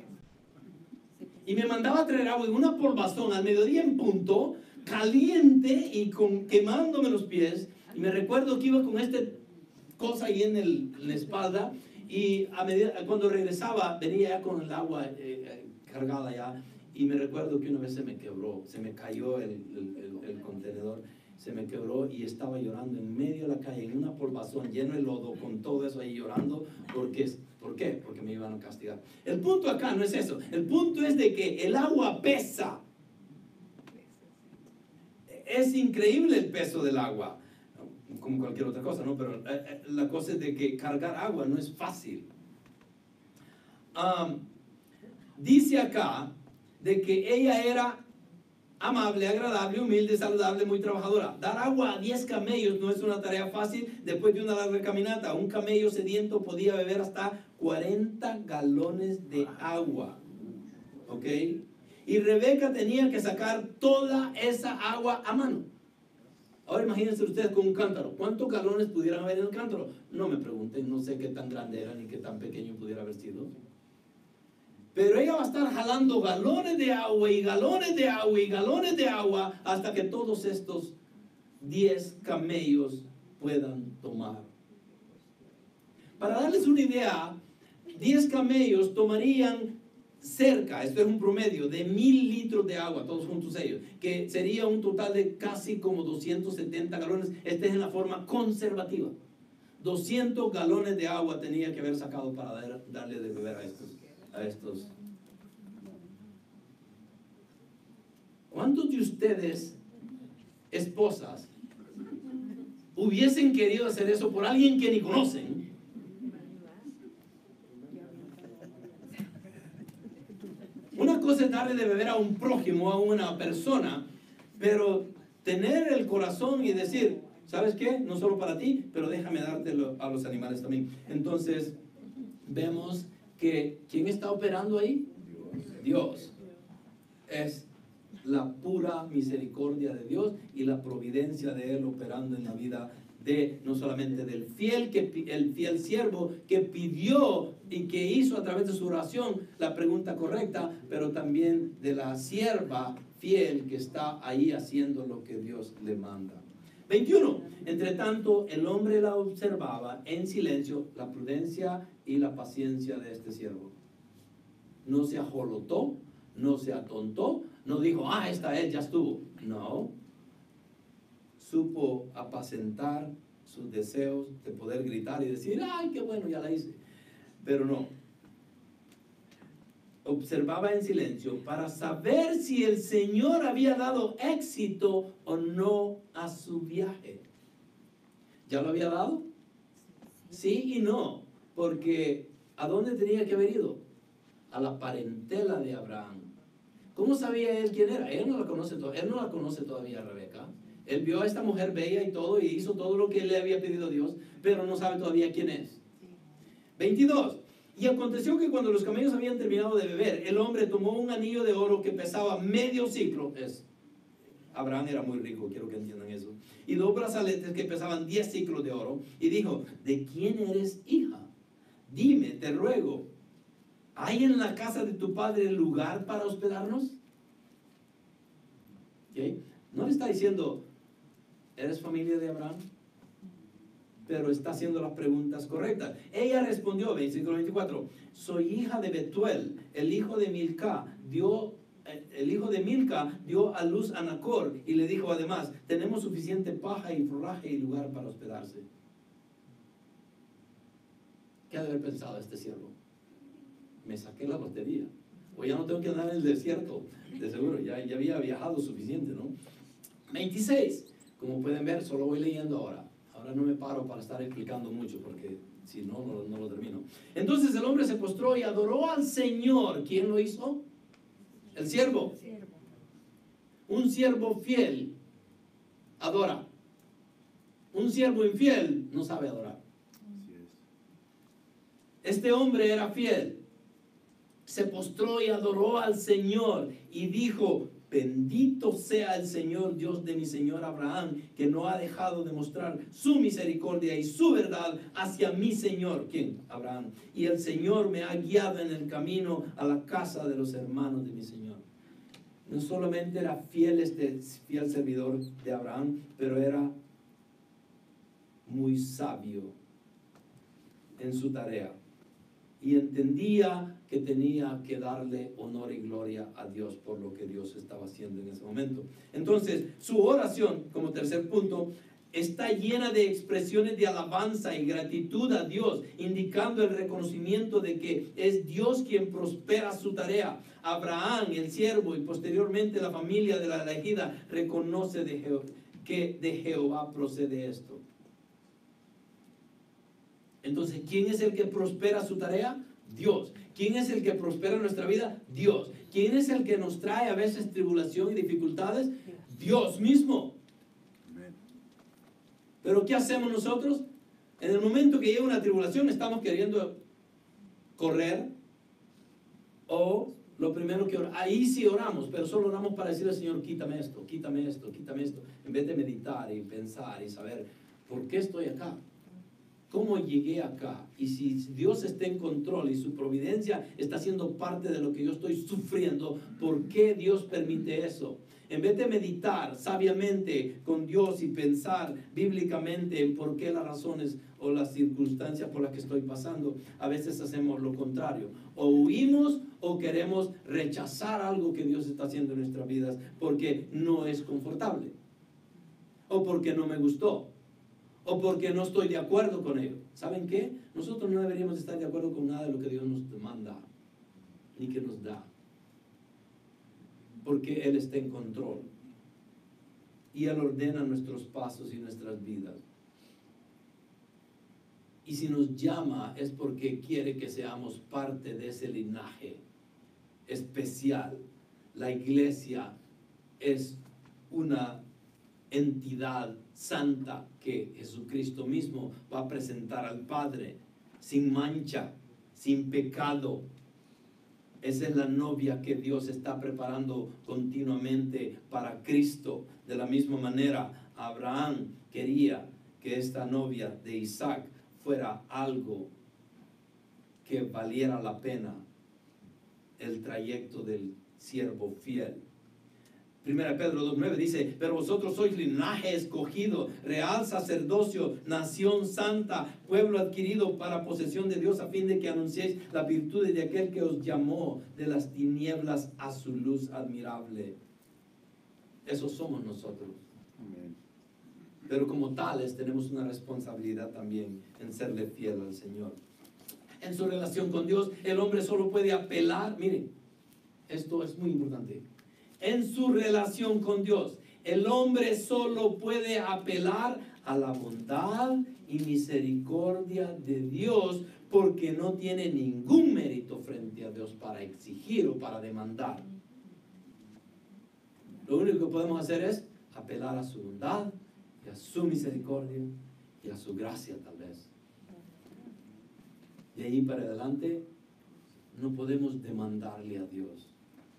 y me mandaba a traer agua en una polvazón al mediodía en punto, caliente y con, quemándome los pies. Y me recuerdo que iba con esta cosa ahí en, el, en la espalda Y a medida, cuando regresaba, venía ya con el agua eh, cargada ya. Y me recuerdo que una vez se me quebró, se me cayó el, el, el, el contenedor, se me quebró y estaba llorando en medio de la calle, en una polvazón, lleno de lodo, con todo eso ahí llorando. Porque, ¿Por qué? Porque me iban a castigar. El punto acá no es eso. El punto es de que el agua pesa. Es increíble el peso del agua, como cualquier otra cosa, ¿no? Pero eh, la cosa es de que cargar agua no es fácil. Um, dice acá de que ella era amable, agradable, humilde, saludable, muy trabajadora. Dar agua a diez camellos no es una tarea fácil después de una larga caminata. Un camello sediento podía beber hasta cuarenta galones de agua. ¿Ok? Y Rebeca tenía que sacar toda esa agua a mano. Ahora imagínense ustedes con un cántaro. ¿Cuántos galones pudieran haber en el cántaro? No me pregunten, no sé qué tan grande era ni qué tan pequeño pudiera haber sido. Pero ella va a estar jalando galones de agua y galones de agua y galones de agua hasta que todos estos diez camellos puedan tomar. Para darles una idea, diez camellos tomarían cerca, esto es un promedio, de mil litros de agua, todos juntos ellos, que sería un total de casi como doscientos setenta galones. Este es en la forma conservativa. doscientos galones de agua tenía que haber sacado para dar, darle de beber a estos. A estos. ¿Cuántos de ustedes, esposas, hubiesen querido hacer eso por alguien que ni conocen? Una cosa es darle de beber a un prójimo, a una persona, pero tener el corazón y decir, ¿sabes qué? No solo para ti, pero déjame dártelo a los animales también. Entonces, vemos que ¿quién está operando ahí? Dios. Es la pura misericordia de Dios y la providencia de Él operando en la vida de, no solamente del fiel, que, el fiel siervo que pidió y que hizo a través de su oración la pregunta correcta, pero también de la sierva fiel que está ahí haciendo lo que Dios le manda. veintiuno. Entre tanto, el hombre la observaba en silencio, la prudencia y la paciencia de este siervo. No se ajolotó, no se atontó, no dijo, ah, esta es, ya estuvo. No. Supo apacentar sus deseos de poder gritar y decir, ay, qué bueno, ya la hice. Pero no. Observaba en silencio para saber si el Señor había dado éxito o no a su viaje. ¿Ya lo había dado? Sí y no, porque ¿a dónde tenía que haber ido? A la parentela de Abraham. ¿Cómo sabía él quién era? Él no la conoce, él no la conoce todavía, Rebeca. Él vio a esta mujer bella y todo, y hizo todo lo que él le había pedido a Dios, pero no sabe todavía quién es. veintidós. Y aconteció que cuando los camellos habían terminado de beber, el hombre tomó un anillo de oro que pesaba medio ciclo. Es, Abraham era muy rico, quiero que entiendan eso. Y dos brazaletes que pesaban diez ciclos de oro. Y dijo, ¿de quién eres hija? Dime, te ruego, ¿hay en la casa de tu padre lugar para hospedarnos? ¿Okay? No le está diciendo, ¿eres familia de Abraham? Pero está haciendo las preguntas correctas. Ella respondió, versículo veinticuatro, soy hija de Betuel, el hijo de Milca, dio, el hijo de Milca dio a luz a Nacor, y le dijo además, tenemos suficiente paja y forraje y lugar para hospedarse. ¿Qué ha de haber pensado este siervo? Me saqué la lotería, o ya no tengo que andar en el desierto, de seguro, ya, ya había viajado suficiente, ¿no? veintiséis, como pueden ver, solo voy leyendo ahora. Ahora no me paro para estar explicando mucho porque si no, no, no lo termino. Entonces el hombre se postró y adoró al Señor. ¿Quién lo hizo? El siervo. Un siervo fiel adora. Un siervo infiel no sabe adorar. Este hombre era fiel. Se postró y adoró al Señor y dijo, bendito sea el Señor Dios de mi Señor Abraham, que no ha dejado de mostrar su misericordia y su verdad hacia mi Señor. ¿Quién? Abraham. Y el Señor me ha guiado en el camino a la casa de los hermanos de mi Señor. No solamente era fiel este fiel servidor de Abraham, pero era muy sabio en su tarea. y entendía que tenía que darle honor y gloria a Dios por lo que Dios estaba haciendo en ese momento. Entonces, su oración, como tercer punto, está llena de expresiones de alabanza y gratitud a Dios, indicando el reconocimiento de que es Dios quien prospera su tarea. Abraham, el siervo, y posteriormente la familia de la elegida, reconoce de Jehová, que de Jehová procede esto. Entonces, ¿quién es el que prospera su tarea? Dios. ¿Quién es el que prospera nuestra vida? Dios. ¿Quién es el que nos trae a veces tribulación y dificultades? Dios mismo. Pero ¿qué hacemos nosotros? En el momento que llega una tribulación estamos queriendo correr, o lo primero que oramos, ahí sí oramos, pero solo oramos para decirle al Señor, quítame esto, quítame esto, quítame esto, en vez de meditar y pensar y saber, ¿por qué estoy acá? ¿Cómo llegué acá? Y si Dios está en control y su providencia está siendo parte de lo que yo estoy sufriendo, ¿por qué Dios permite eso? En vez de meditar sabiamente con Dios y pensar bíblicamente en por qué las razones o las circunstancias por las que estoy pasando, a veces hacemos lo contrario. O huimos o queremos rechazar algo que Dios está haciendo en nuestras vidas porque no es confortable, o porque no me gustó, o porque no estoy de acuerdo con ello. ¿Saben qué? Nosotros no deberíamos estar de acuerdo con nada de lo que Dios nos demanda, ni que nos da, porque Él está en control y Él ordena nuestros pasos y nuestras vidas. Y si nos llama es porque quiere que seamos parte de ese linaje especial. La iglesia es una entidad santa que Jesucristo mismo va a presentar al Padre, sin mancha, sin pecado. Esa es la novia que Dios está preparando continuamente para Cristo. De la misma manera, Abraham quería que esta novia de Isaac fuera algo que valiera la pena el trayecto del siervo fiel. Primera Pedro dos nueve dice, pero vosotros sois linaje escogido, real sacerdocio, nación santa, pueblo adquirido para posesión de Dios, a fin de que anunciéis las virtudes de aquel que os llamó de las tinieblas a su luz admirable. Eso somos nosotros. Amén. Pero como tales tenemos una responsabilidad también en serle fiel al Señor. En su relación con Dios, el hombre solo puede apelar, miren, esto es muy importante. En su relación con Dios, el hombre solo puede apelar a la bondad y misericordia de Dios, porque no tiene ningún mérito frente a Dios para exigir o para demandar. Lo único que podemos hacer es apelar a su bondad y a su misericordia y a su gracia, tal vez. De ahí para adelante no podemos demandarle a Dios.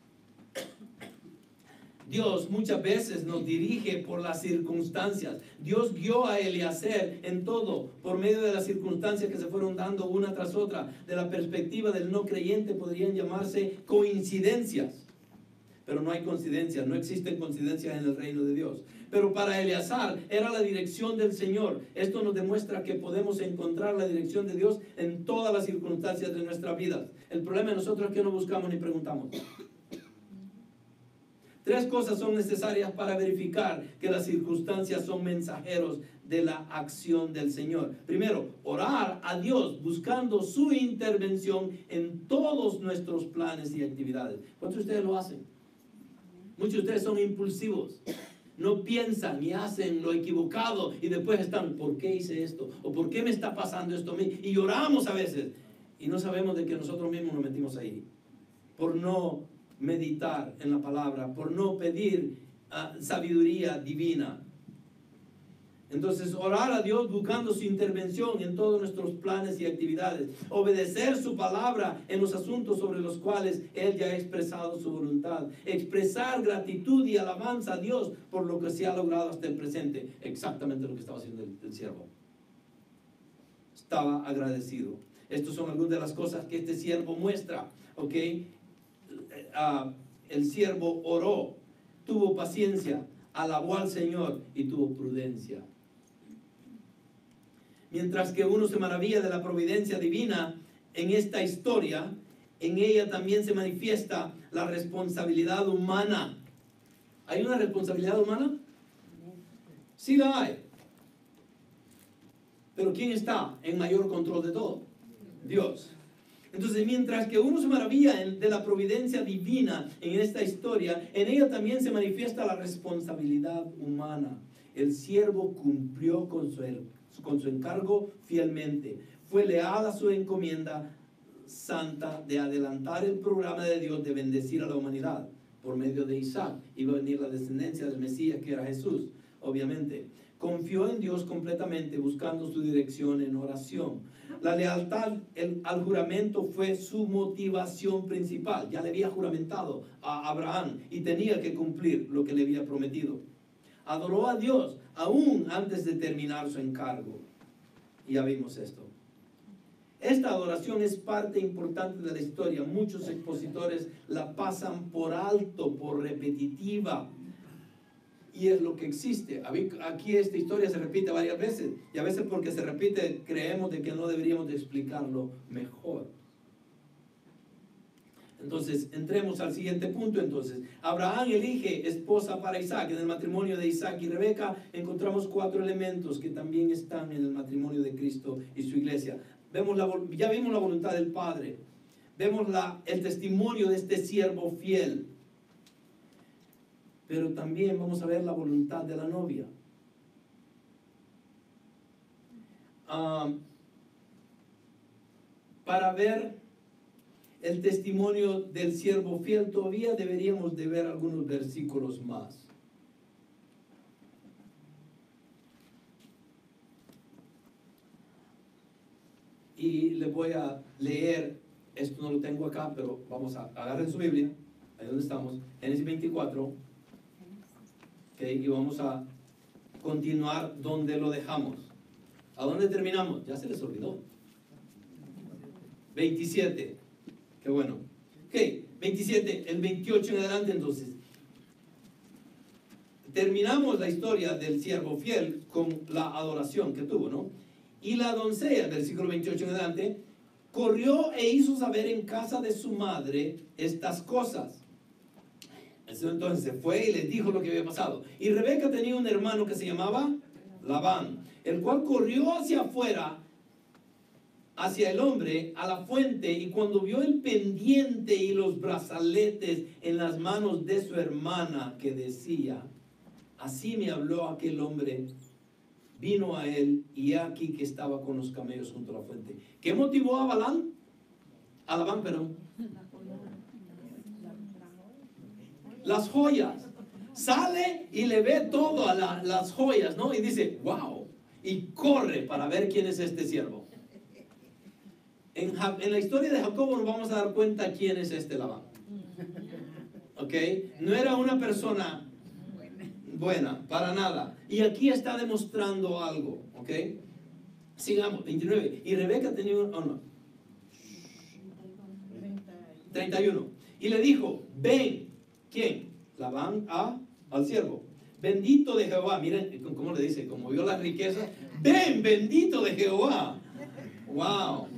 Dios muchas veces nos dirige por las circunstancias. Dios guió a Eliezer en todo por medio de las circunstancias que se fueron dando una tras otra. De la perspectiva del no creyente podrían llamarse coincidencias. Pero no hay coincidencias, no existen coincidencias en el reino de Dios. Pero para Eleazar era la dirección del Señor. Esto nos demuestra que podemos encontrar la dirección de Dios en todas las circunstancias de nuestra vida. El problema de nosotros es que no buscamos ni preguntamos. Tres cosas son necesarias para verificar que las circunstancias son mensajeros de la acción del Señor. Primero, orar a Dios buscando su intervención en todos nuestros planes y actividades. ¿Cuántos de ustedes lo hacen? Muchos de ustedes son impulsivos. No piensan y hacen lo equivocado y después están, ¿por qué hice esto? ¿O por qué me está pasando esto a mí? Y lloramos a veces y no sabemos de que nosotros mismos nos metimos ahí por no meditar en la palabra, por no pedir uh, sabiduría divina. Entonces, orar a Dios buscando su intervención en todos nuestros planes y actividades, obedecer su palabra en los asuntos sobre los cuales Él ya ha expresado su voluntad, expresar gratitud y alabanza a Dios por lo que se ha logrado hasta el presente. Exactamente lo que estaba haciendo el, el siervo. Estaba agradecido. Estas son algunas de las cosas que este siervo muestra, ¿ok? Uh, el siervo oró, tuvo paciencia, alabó al Señor y tuvo prudencia. Mientras que uno se maravilla de la providencia divina, en esta historia, en ella también se manifiesta la responsabilidad humana. ¿Hay una responsabilidad humana? Sí la hay. Pero ¿quién está en mayor control de todo? Dios. Entonces, mientras que uno se maravilla de la providencia divina en esta historia, en ella también se manifiesta la responsabilidad humana. El siervo cumplió con su, con su encargo fielmente. Fue leal a su encomienda santa de adelantar el programa de Dios de bendecir a la humanidad por medio de Isaac. Iba a venir la descendencia del Mesías, que era Jesús, obviamente. Confió en Dios completamente, buscando su dirección en oración. La lealtad el, al juramento fue su motivación principal. Ya le había juramentado a Abraham y tenía que cumplir lo que le había prometido. Adoró a Dios aún antes de terminar su encargo. Y ya vimos esto. Esta adoración es parte importante de la historia. Muchos expositores la pasan por alto, por repetitiva. Y es lo que existe. Aquí esta historia se repite varias veces. Y a veces porque se repite creemos de que no deberíamos de explicarlo mejor. Entonces, entremos al siguiente punto. Entonces, Abraham elige esposa para Isaac. En el matrimonio de Isaac y Rebeca encontramos cuatro elementos que también están en el matrimonio de Cristo y su iglesia. Vemos la, ya vimos la voluntad del Padre. Vemos la, el testimonio de este siervo fiel. Pero también vamos a ver la voluntad de la novia. Um, para ver el testimonio del siervo fiel, todavía deberíamos de ver algunos versículos más. Y les voy a leer, esto no lo tengo acá, pero vamos a agarrar su Biblia, ahí donde estamos, Génesis veinticuatro. Okay, y vamos a continuar donde lo dejamos. ¿A dónde terminamos? Ya se les olvidó. veintisiete. Qué bueno. Ok, veintisiete, el veintiocho en adelante entonces. Terminamos la historia del siervo fiel con la adoración que tuvo, ¿no? Y la doncella, versículo veintiocho en adelante, corrió e hizo saber en casa de su madre estas cosas. Entonces se fue y les dijo lo que había pasado. Y Rebeca tenía un hermano que se llamaba Labán, el cual corrió hacia afuera, hacia el hombre, a la fuente, y cuando vio el pendiente y los brazaletes en las manos de su hermana, que decía: así me habló aquel hombre, vino a él, y he aquí que estaba con los camellos junto a la fuente. ¿Qué motivó a Balán? A Labán, perdón. Las joyas. Sale y le ve todo a la, las joyas, ¿no? Y dice, wow. Y corre para ver quién es este siervo. En, en la historia de Jacobo nos vamos a dar cuenta quién es este Labán. ¿Ok? No era una persona buena, para nada. Y aquí está demostrando algo. ¿Ok? Sigamos, veintinueve. Y Rebeca tenía un... Oh, no. treinta y uno. Y le dijo, ven. ¿Quién? Labán a, al siervo. Bendito de Jehová. Miren cómo le dice, como vio las riquezas. Ven, bendito de Jehová. Wow.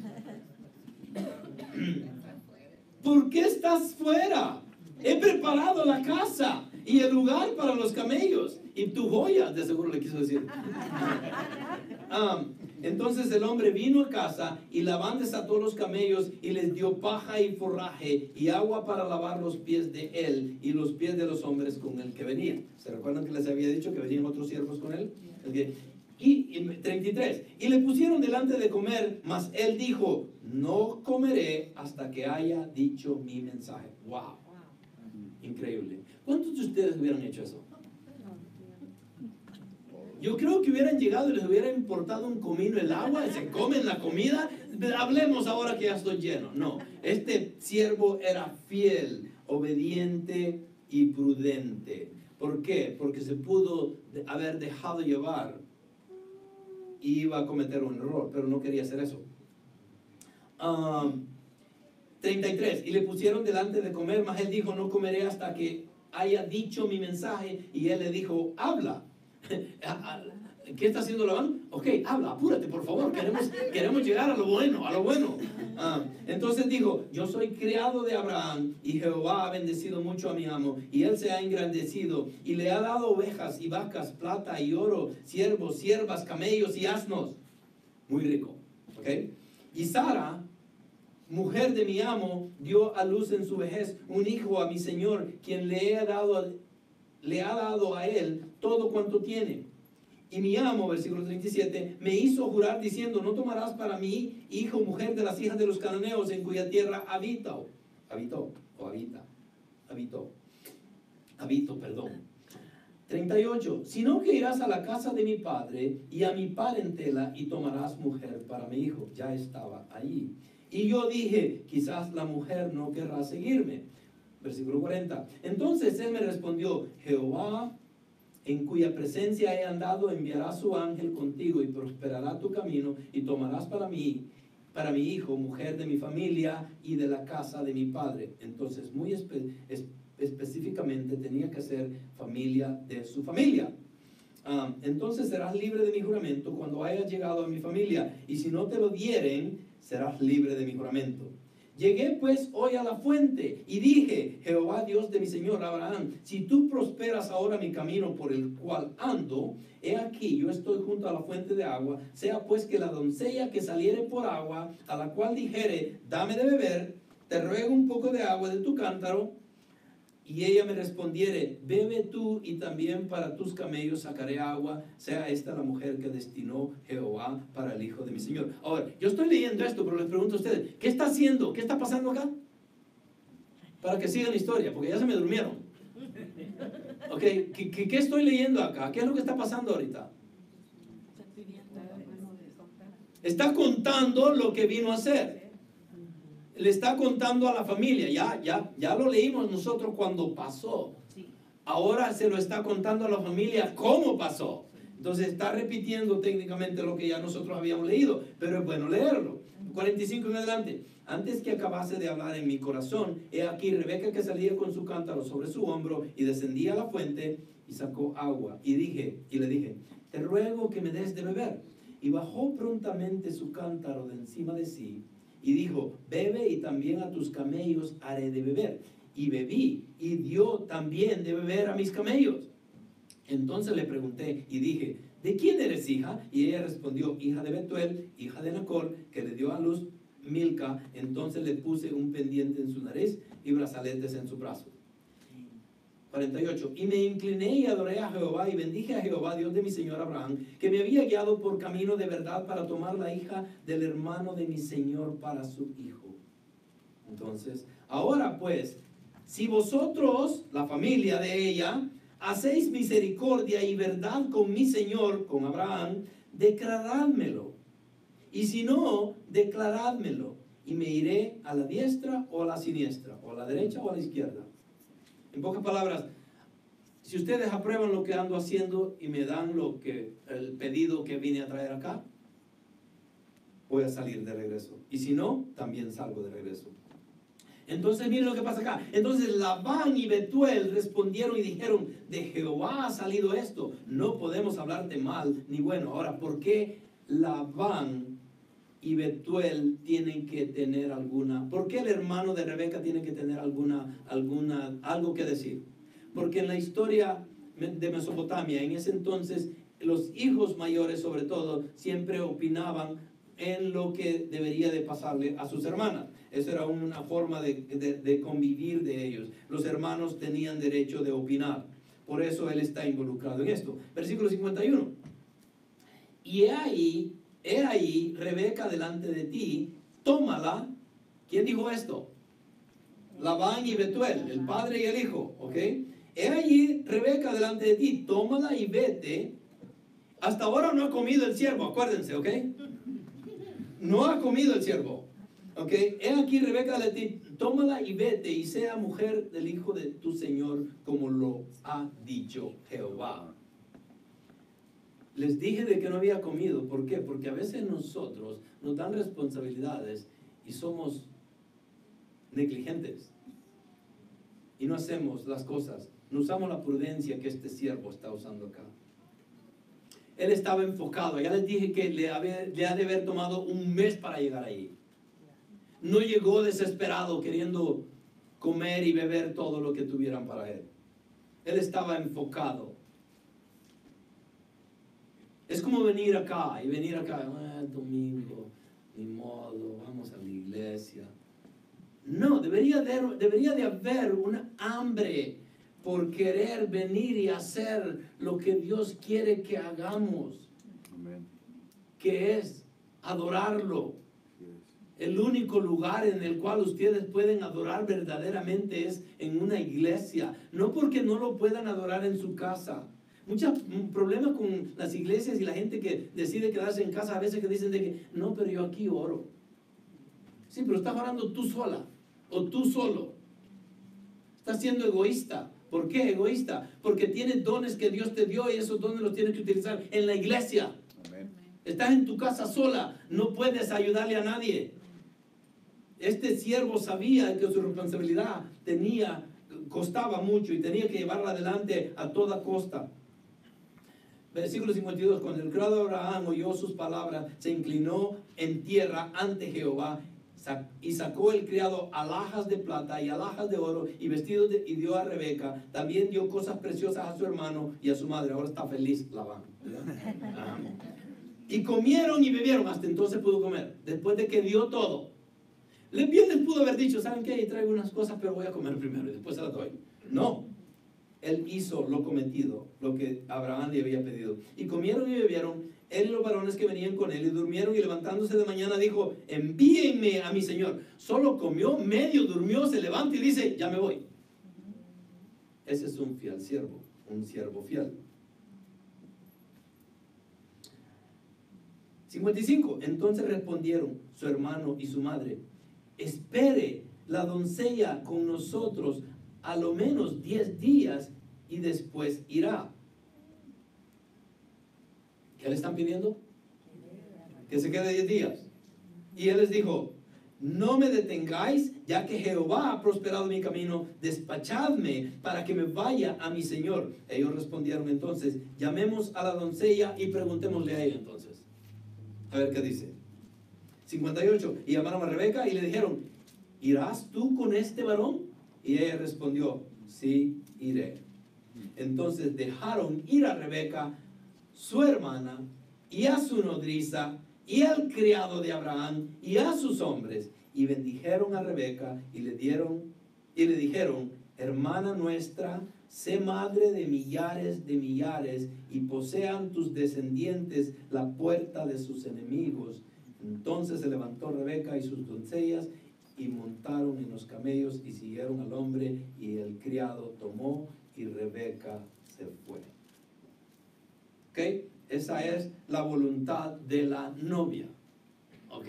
¿Por qué estás fuera? He preparado la casa y el lugar para los camellos y tu joya, de seguro le quiso decir. Um, entonces el hombre vino a casa y Labán desató los camellos y les dio paja y forraje y agua para lavar los pies de él y los pies de los hombres con el que venía. ¿Se recuerdan que les había dicho que venían otros siervos con él? Y, y treinta y tres, y le pusieron delante de comer, mas él dijo, no comeré hasta que haya dicho mi mensaje. Wow, increíble. ¿Cuántos de ustedes hubieran hecho eso? Yo creo que hubieran llegado y les hubiera importado un comino el agua y se comen la comida. Hablemos ahora que ya estoy lleno. No, este siervo era fiel, obediente y prudente. ¿Por qué? Porque se pudo haber dejado llevar y iba a cometer un error, pero no quería hacer eso. Um, treinta y tres, y le pusieron delante de comer, mas él dijo, no comeré hasta que haya dicho mi mensaje. Y él le dijo, habla. ¿qué está haciendo Labán? Ok, habla, apúrate, por favor, queremos, queremos llegar a lo bueno, a lo bueno. Ah, entonces dijo, yo soy criado de Abraham y Jehová ha bendecido mucho a mi amo y él se ha engrandecido y le ha dado ovejas y vacas, plata y oro, siervos, siervas, camellos y asnos. Muy rico, ok. Y Sara, mujer de mi amo, dio a luz en su vejez un hijo a mi señor, quien le ha dado, le ha dado a él todo cuanto tiene. Y mi amo, versículo treinta y siete, me hizo jurar diciendo, no tomarás para mí hijo, mujer de las hijas de los cananeos en cuya tierra habita, o habitó, o habita, habitó, habito, perdón. treinta y ocho, sino que irás a la casa de mi padre y a mi parentela y tomarás mujer para mi hijo. Ya estaba ahí. Y yo dije, quizás la mujer no querrá seguirme. Versículo cuarenta, entonces él me respondió, Jehová, en cuya presencia he andado, enviará su ángel contigo y prosperará tu camino y tomarás para mí, para mi hijo, mujer de mi familia y de la casa de mi padre. Entonces, muy espe es, específicamente tenía que ser familia de su familia. Um, entonces serás libre de mi juramento cuando hayas llegado a mi familia, y si no te lo dieren, serás libre de mi juramento. Llegué pues hoy a la fuente y dije, Jehová Dios de mi señor Abraham, si tú prosperas ahora mi camino por el cual ando, he aquí, yo estoy junto a la fuente de agua, sea pues que la doncella que saliere por agua, a la cual dijere, dame de beber, te ruego un poco de agua de tu cántaro, y ella me respondiere, bebe tú y también para tus camellos sacaré agua, sea esta la mujer que destinó Jehová para el hijo de mi señor. Ahora, yo estoy leyendo esto, pero les pregunto a ustedes, ¿qué está haciendo? ¿Qué está pasando acá? Para que sigan la historia, porque ya se me durmieron. Ok, ¿qué, qué, qué estoy leyendo acá? ¿Qué es lo que está pasando ahorita? Está contando lo que vino a hacer. Le está contando a la familia, ya, ya, ya lo leímos nosotros cuando pasó. Ahora se lo está contando a la familia cómo pasó. Entonces está repitiendo técnicamente lo que ya nosotros habíamos leído, pero es bueno leerlo. cuarenta y cinco en adelante. Antes que acabase de hablar en mi corazón, he aquí Rebeca que salía con su cántaro sobre su hombro y descendía a la fuente y sacó agua. Y dije, y le dije, te ruego que me des de beber. Y bajó prontamente su cántaro de encima de sí y dijo, bebe y también a tus camellos haré de beber. Y bebí y dio también de beber a mis camellos. Entonces le pregunté y dije, ¿de quién eres hija? Y ella respondió, hija de Betuel, hija de Nacor, que le dio a luz Milca. Entonces le puse un pendiente en su nariz y brazaletes en su brazo. cuarenta y ocho. Y me incliné y adoré a Jehová y bendije a Jehová, Dios de mi señor Abraham, que me había guiado por camino de verdad para tomar la hija del hermano de mi señor para su hijo. Entonces, ahora pues, si vosotros, la familia de ella, hacéis misericordia y verdad con mi señor, con Abraham, declarádmelo. Y si no, declarádmelo. Y me iré a la diestra o a la siniestra, o a la derecha o a la izquierda. En pocas palabras, si ustedes aprueban lo que ando haciendo y me dan lo que, el pedido que vine a traer acá, voy a salir de regreso. Y si no, también salgo de regreso. Entonces miren lo que pasa acá. Entonces Labán y Betuel respondieron y dijeron, de Jehová ha salido esto, no podemos hablarte mal ni bueno. Ahora, ¿por qué Labán y Betuel tienen que tener alguna, por qué el hermano de Rebeca tiene que tener alguna, alguna, algo que decir? Porque en la historia de Mesopotamia, en ese entonces, los hijos mayores sobre todo, siempre opinaban en lo que debería de pasarle a sus hermanas. Esa era una forma de, de, de convivir de ellos. Los hermanos tenían derecho de opinar. Por eso él está involucrado en esto. Versículo cincuenta y uno. Y he ahí, he ahí, Rebeca delante de ti, tómala. ¿Quién dijo esto? Labán y Betuel, el padre y el hijo, ¿ok? He allí, Rebeca delante de ti, tómala y vete. Hasta ahora no ha comido el siervo, acuérdense, ¿ok? No ha comido el siervo, ¿ok? He aquí, Rebeca delante de ti, tómala y vete y sea mujer del hijo de tu señor, como lo ha dicho Jehová. Les dije de que no había comido, ¿por qué? Porque a veces nosotros nos dan responsabilidades y somos negligentes y no hacemos las cosas, no usamos la prudencia que este siervo está usando acá. Él estaba enfocado. Ya les dije que le, había, le ha de haber tomado un mes para llegar ahí. No llegó desesperado queriendo comer y beber todo lo que tuvieran para él. Él estaba enfocado. Es como venir acá y venir acá, ah, domingo, ni modo, vamos a la iglesia. No, debería de, debería de haber una hambre por querer venir y hacer lo que Dios quiere que hagamos, Amén. que es adorarlo. Así es. El único lugar en el cual ustedes pueden adorar verdaderamente es en una iglesia, no porque no lo puedan adorar en su casa. Muchos problemas con las iglesias y la gente que decide quedarse en casa, a veces que dicen de que, no, pero yo aquí oro. Sí, pero estás orando tú sola, o tú solo. Estás siendo egoísta. ¿Por qué egoísta? Porque tienes dones que Dios te dio y esos dones los tienes que utilizar en la iglesia. Amén. Estás en tu casa sola, no puedes ayudarle a nadie. Este siervo sabía que su responsabilidad tenía, costaba mucho y tenía que llevarla adelante a toda costa. Versículo cincuenta y dos, cuando el criado Abraham oyó sus palabras, se inclinó en tierra ante Jehová y sacó el criado alhajas de plata y alhajas de oro y vestidos de, y dio a Rebeca. También dio cosas preciosas a su hermano y a su madre. Ahora está feliz Labán. Ah. Y comieron y bebieron. Hasta entonces pudo comer. Después de que dio todo. Bien les pudo haber dicho, ¿saben qué? Traigo unas cosas, pero voy a comer primero y después se las doy. No. Él hizo lo cometido, lo que Abraham le había pedido. Y comieron y bebieron, él y los varones que venían con él, y durmieron, y levantándose de mañana dijo, envíenme a mi señor. Solo comió, medio durmió, se levanta y dice, ya me voy. Ese es un fiel siervo, un siervo fiel. cincuenta y cinco. Entonces respondieron su hermano y su madre, espere la doncella con nosotros a lo menos diez días y después irá. ¿Qué le están pidiendo? Que se quede diez días. Y él les dijo, no me detengáis, ya que Jehová ha prosperado mi camino, despachadme para que me vaya a mi señor. Ellos respondieron entonces, llamemos a la doncella y preguntémosle a ella entonces. A ver qué dice. cincuenta y ocho. Y llamaron a Rebeca y le dijeron, ¿irás tú con este varón? Y ella respondió, sí, iré. Entonces dejaron ir a Rebeca, su hermana, y a su nodriza, y al criado de Abraham, y a sus hombres, y bendijeron a Rebeca, y le dieron, y le dijeron, hermana nuestra, sé madre de millares de millares, y posean tus descendientes la puerta de sus enemigos. Entonces se levantó Rebeca y sus doncellas, y montaron en los camellos y siguieron al hombre, y el criado tomó y Rebeca se fue. ¿Ok? Esa es la voluntad de la novia. ¿Ok?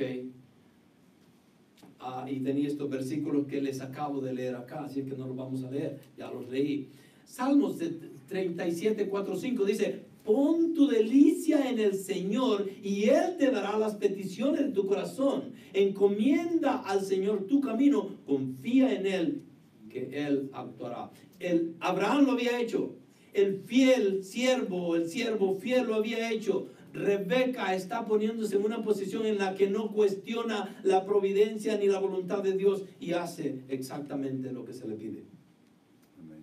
Ah, y tenía estos versículos que les acabo de leer acá, así que no los vamos a leer, ya los leí. Salmos treinta y siete, cuatro, cinco dice, pon tu delicia en el Señor y Él te dará las peticiones de tu corazón. Encomienda al Señor tu camino, confía en Él, que Él actuará. El Abraham lo había hecho, el fiel siervo, el siervo fiel lo había hecho. Rebeca está poniéndose en una posición en la que no cuestiona la providencia ni la voluntad de Dios y hace exactamente lo que se le pide. Amén.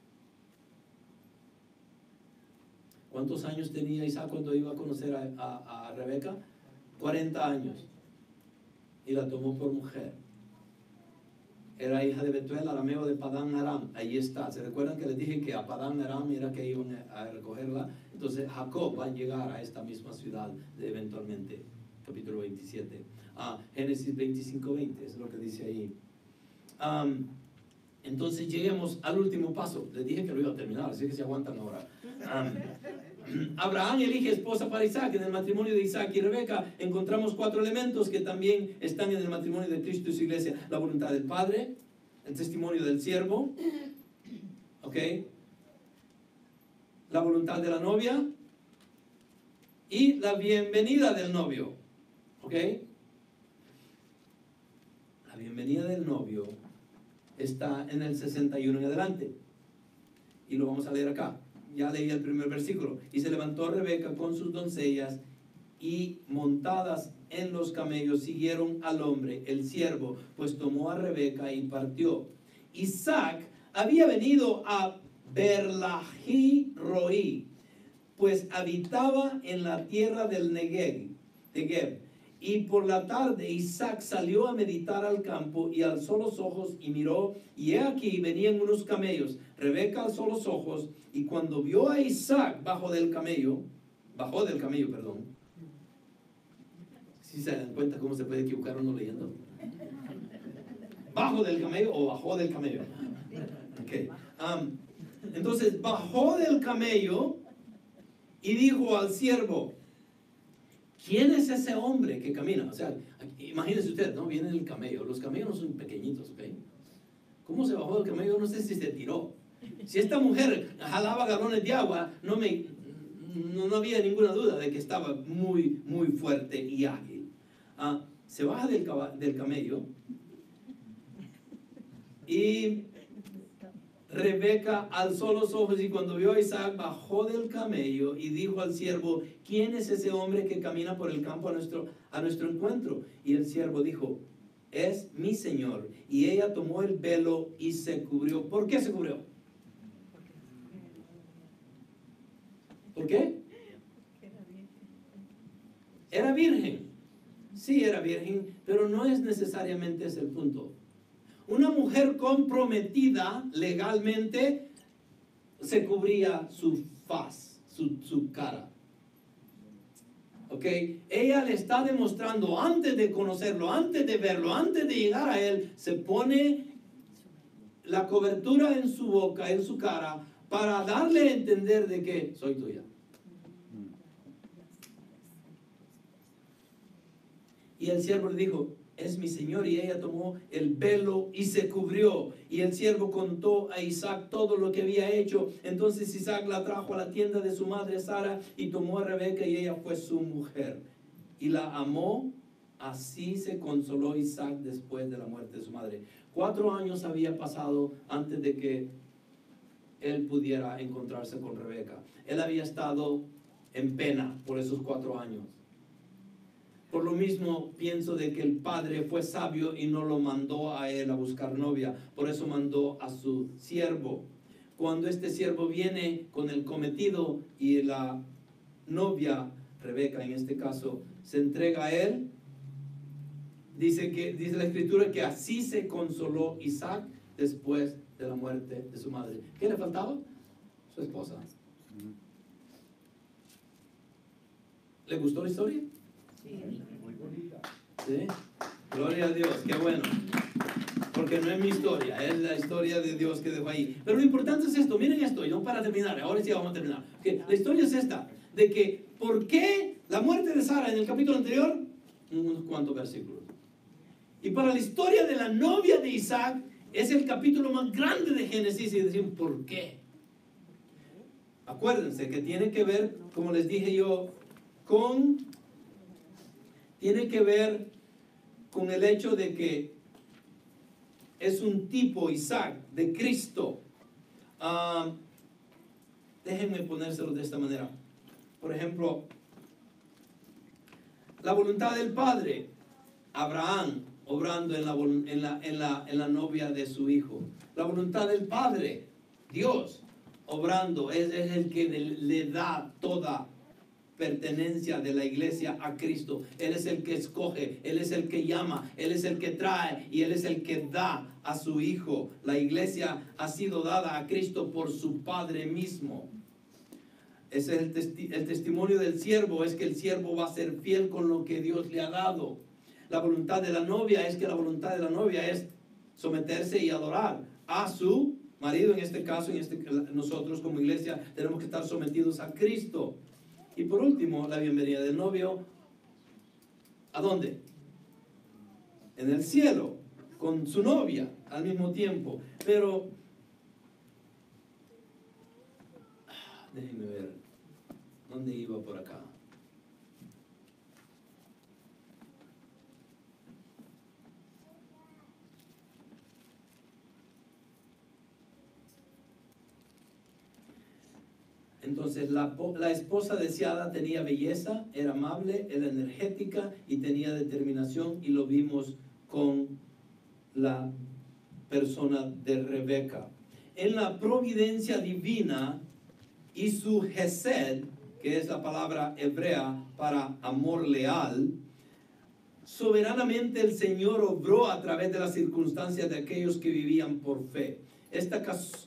¿Cuántos años tenía Isaac cuando iba a conocer a, a, a Rebeca? cuarenta años. Y la tomó por mujer. Era hija de Betuel, arameo de Padán Aram. Ahí está. ¿Se recuerdan que les dije que a Padán Aram era que iban a recogerla? Entonces Jacob va a llegar a esta misma ciudad de, eventualmente. Capítulo veintisiete. Ah, Génesis veinticinco, veinte es lo que dice ahí. Um, entonces lleguemos al último paso. Les dije que lo iba a terminar, así que se aguantan ahora. Um, Abraham elige esposa para Isaac. En el matrimonio de Isaac y Rebeca encontramos cuatro elementos que también están en el matrimonio de Cristo y su iglesia: la voluntad del Padre, el testimonio del siervo, ¿ok?, la voluntad de la novia y la bienvenida del novio, ¿ok? La bienvenida del novio está en el sesenta y uno en adelante y lo vamos a leer acá. ya leí el primer versículo. Y se levantó Rebeca con sus doncellas y montadas en los camellos siguieron al hombre, el siervo, pues tomó a Rebeca y partió. Isaac había venido a Berlají Roí, pues habitaba en la tierra del Negev, Negev. Y por la tarde Isaac salió a meditar al campo y alzó los ojos y miró, y he aquí venían unos camellos. Rebeca alzó los ojos y cuando vio a Isaac bajo del camello, bajó del camello, perdón. ¿Sí se dan cuenta cómo se puede equivocar uno leyendo? ¿Bajo del camello o bajó del camello? Okay. Um, entonces bajó del camello y dijo al siervo, ¿quién es ese hombre que camina? O sea, imagínese usted, ¿no? Viene el camello. Los camellos no son pequeñitos, ¿ok? ¿Cómo se bajó del camello? No sé si se tiró. Si esta mujer jalaba galones de agua, no, me, no, no había ninguna duda de que estaba muy, muy fuerte y ágil. Ah, se baja del, del camello y Rebeca alzó los ojos y cuando vio a Isaac bajó del camello y dijo al siervo, ¿quién es ese hombre que camina por el campo a nuestro, a nuestro encuentro? Y el siervo dijo, es mi señor. Y ella tomó el velo y se cubrió. ¿Por qué se cubrió? ¿Por qué? Era virgen. Sí, era virgen, pero no es necesariamente ese el punto. Una mujer comprometida legalmente se cubría su faz, su, su cara. ¿Ok? Ella le está demostrando antes de conocerlo, antes de verlo, antes de llegar a él, se pone la cobertura en su boca, en su cara, para darle a entender de que soy tuya. Y el siervo le dijo, es mi señor, y ella tomó el velo y se cubrió. Y el siervo contó a Isaac todo lo que había hecho. Entonces Isaac la trajo a la tienda de su madre Sara y tomó a Rebeca y ella fue su mujer. Y la amó, así se consoló Isaac después de la muerte de su madre. Cuatro años había pasado antes de que él pudiera encontrarse con Rebeca. Él había estado en pena por esos cuatro años. Por lo mismo pienso de que el padre fue sabio y no lo mandó a él a buscar novia. Por eso mandó a su siervo. Cuando este siervo viene con el cometido y la novia, Rebeca en este caso, se entrega a él, dice, que, dice la escritura que así se consoló Isaac después de la muerte de su madre. ¿Qué le faltaba? Su esposa. ¿Le gustó la historia? Muy bonita. ¿Sí? Gloria a Dios, qué bueno. Porque no es mi historia, es la historia de Dios que dejó ahí. Pero lo importante es esto, miren esto, y no para terminar, ahora sí vamos a terminar. Okay, la historia es esta, de que, ¿por qué la muerte de Sara en el capítulo anterior? Unos cuantos versículos. Y para la historia de la novia de Isaac, es el capítulo más grande de Génesis y decimos, ¿por qué? Acuérdense que tiene que ver, como les dije yo, con... Tiene que ver con el hecho de que es un tipo, Isaac, de Cristo. Uh, déjenme ponérselo de esta manera. Por ejemplo, la voluntad del Padre, Abraham obrando en la, en la, en la, en la novia de su hijo. La voluntad del Padre, Dios, obrando, es, es el que le da toda pertenencia de la iglesia a Cristo. Él es el que escoge, Él es el que llama, Él es el que trae y Él es el que da a su Hijo. La iglesia ha sido dada a Cristo por su Padre mismo. Ese es el, testi el testimonio del siervo, es que el siervo va a ser fiel con lo que Dios le ha dado. La voluntad de la novia es que la voluntad de la novia es someterse y adorar a su marido. En este caso, en este, nosotros como iglesia tenemos que estar sometidos a Cristo. Y por último, la bienvenida del novio, ¿a dónde? En el cielo, con su novia al mismo tiempo. Pero, déjenme ver, ¿dónde iba por acá? Entonces la, la esposa deseada tenía belleza, era amable, era energética y tenía determinación, y lo vimos con la persona de Rebeca. En la providencia divina y su hesed, que es la palabra hebrea para amor leal, soberanamente el Señor obró a través de las circunstancias de aquellos que vivían por fe. Esta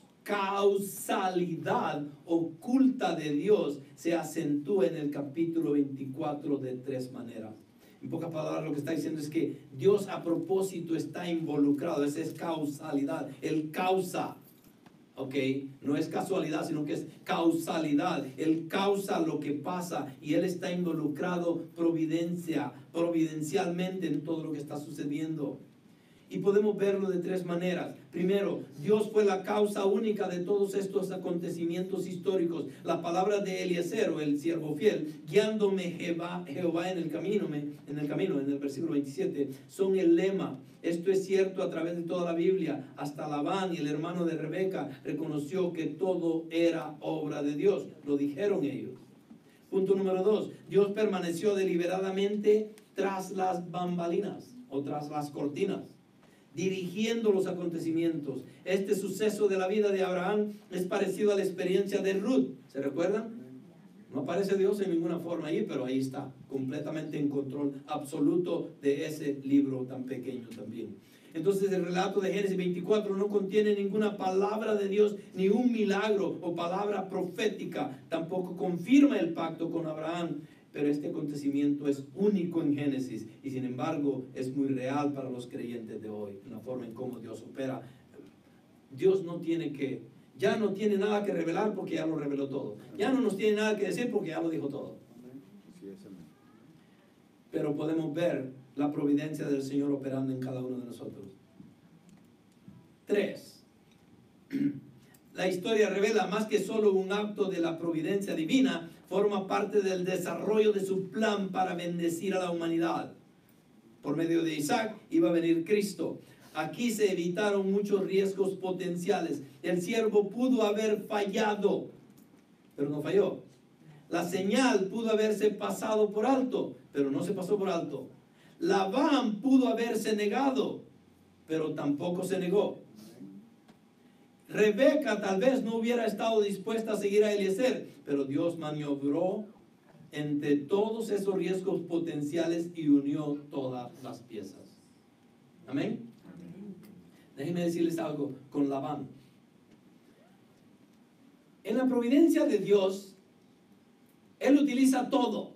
causalidad oculta de Dios se acentúa en el capítulo veinticuatro de tres maneras. En pocas palabras, lo que está diciendo es que Dios a propósito está involucrado. Esa es causalidad. Él causa. ¿Ok? No es casualidad, sino que es causalidad. Él causa lo que pasa y Él está involucrado providencia, providencialmente en todo lo que está sucediendo. Y podemos verlo de tres maneras. Primero, Dios fue la causa única de todos estos acontecimientos históricos. La palabra de Eliezer, o el siervo fiel, guiándome Jehová, Jehová en el camino, en el camino, en el versículo veintisiete, son el lema. Esto es cierto a través de toda la Biblia. Hasta Labán y el hermano de Rebeca reconoció que todo era obra de Dios. Lo dijeron ellos. Punto número dos. Dios permaneció deliberadamente tras las bambalinas o tras las cortinas, dirigiendo los acontecimientos. Este suceso de la vida de Abraham es parecido a la experiencia de Ruth. ¿Se recuerdan? No aparece Dios en ninguna forma ahí, pero ahí está, completamente en control absoluto de ese libro tan pequeño también. Entonces el relato de Génesis veinticuatro no contiene ninguna palabra de Dios, ni un milagro o palabra profética. Tampoco confirma el pacto con Abraham. Pero este acontecimiento es único en Génesis y sin embargo es muy real para los creyentes de hoy, en la forma en cómo Dios opera. Dios no tiene que, ya no tiene nada que revelar porque ya lo reveló todo. Ya no nos tiene nada que decir porque ya lo dijo todo. Pero podemos ver la providencia del Señor operando en cada uno de nosotros. Tres. La historia revela más que solo un acto de la providencia divina, forma parte del desarrollo de su plan para bendecir a la humanidad. Por medio de Isaac iba a venir Cristo. Aquí se evitaron muchos riesgos potenciales. El siervo pudo haber fallado, pero no falló. La señal pudo haberse pasado por alto, pero no se pasó por alto. Labán pudo haberse negado, pero tampoco se negó. Rebeca tal vez no hubiera estado dispuesta a seguir a Eliezer, pero Dios maniobró entre todos esos riesgos potenciales y unió todas las piezas. Amén. Déjenme decirles algo con Labán. En la providencia de Dios, Él utiliza todo.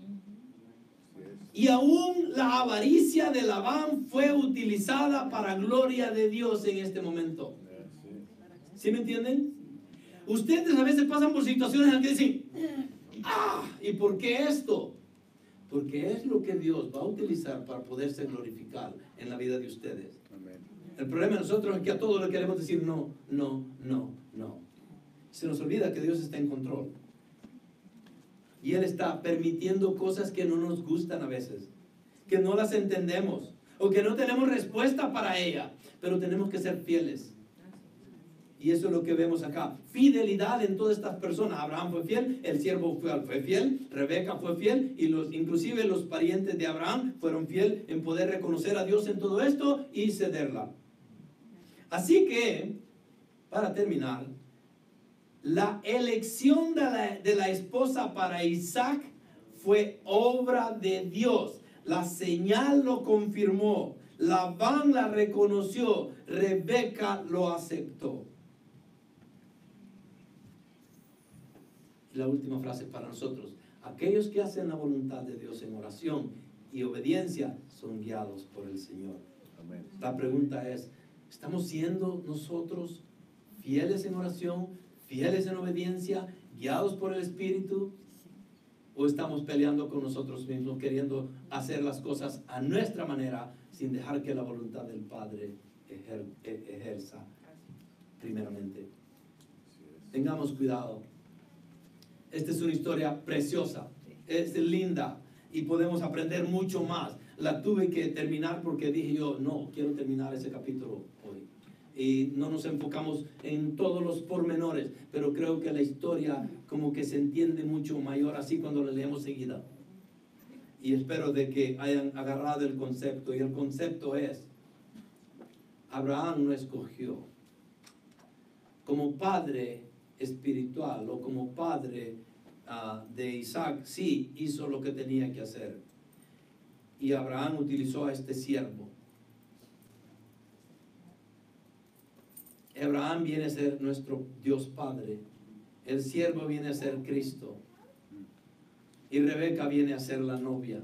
Y aún la avaricia de Labán fue utilizada para gloria de Dios en este momento. ¿Sí me entienden? Ustedes a veces pasan por situaciones en las que dicen, ah, ¿y por qué esto? Porque es lo que Dios va a utilizar para poderse glorificar en la vida de ustedes. El problema de nosotros es que a todos le queremos decir no, no, no, no. Se nos olvida que Dios está en control. Y Él está permitiendo cosas que no nos gustan a veces, que no las entendemos o que no tenemos respuesta para ella, pero tenemos que ser fieles. Y eso es lo que vemos acá. Fidelidad en todas estas personas. Abraham fue fiel, el siervo fue, fue fiel, Rebeca fue fiel, y los, inclusive los parientes de Abraham fueron fiel en poder reconocer a Dios en todo esto y cederla. Así que, para terminar, la elección de la, de la esposa para Isaac fue obra de Dios. La señal lo confirmó. Labán la reconoció. Rebeca lo aceptó. Y la última frase para nosotros. Aquellos que hacen la voluntad de Dios en oración y obediencia son guiados por el Señor. Amén. La pregunta es, ¿estamos siendo nosotros fieles en oración, fieles en obediencia, guiados por el Espíritu? ¿O estamos peleando con nosotros mismos, queriendo hacer las cosas a nuestra manera, sin dejar que la voluntad del Padre ejer, ejerza primeramente? Tengamos cuidado. Esta es una historia preciosa, es linda y podemos aprender mucho más. La tuve que terminar porque dije yo, no, quiero terminar ese capítulo hoy. y no nos enfocamos en todos los pormenores, pero creo que la historia como que se entiende mucho mayor así cuando la leemos seguida. Y espero de que hayan agarrado el concepto, y el concepto es: Abraham no escogió. Como padre espiritual o como padre uh, de Isaac, sí hizo lo que tenía que hacer. Y Abraham utilizó a este siervo. Abraham viene a ser nuestro Dios Padre. El siervo viene a ser Cristo. Y Rebeca viene a ser la novia.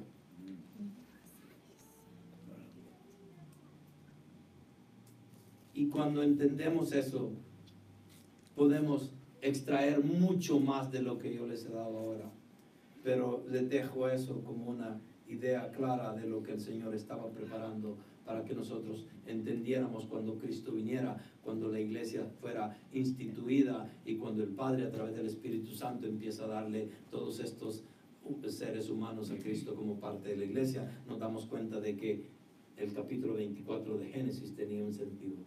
Y cuando entendemos eso, podemos extraer mucho más de lo que yo les he dado ahora. Pero les dejo eso como una idea clara de lo que el Señor estaba preparando para que nosotros entendiéramos cuando Cristo viniera, cuando la iglesia fuera instituida y cuando el Padre a través del Espíritu Santo empieza a darle todos estos seres humanos a Cristo como parte de la iglesia. Nos damos cuenta de que el capítulo veinticuatro de Génesis tenía un sentido.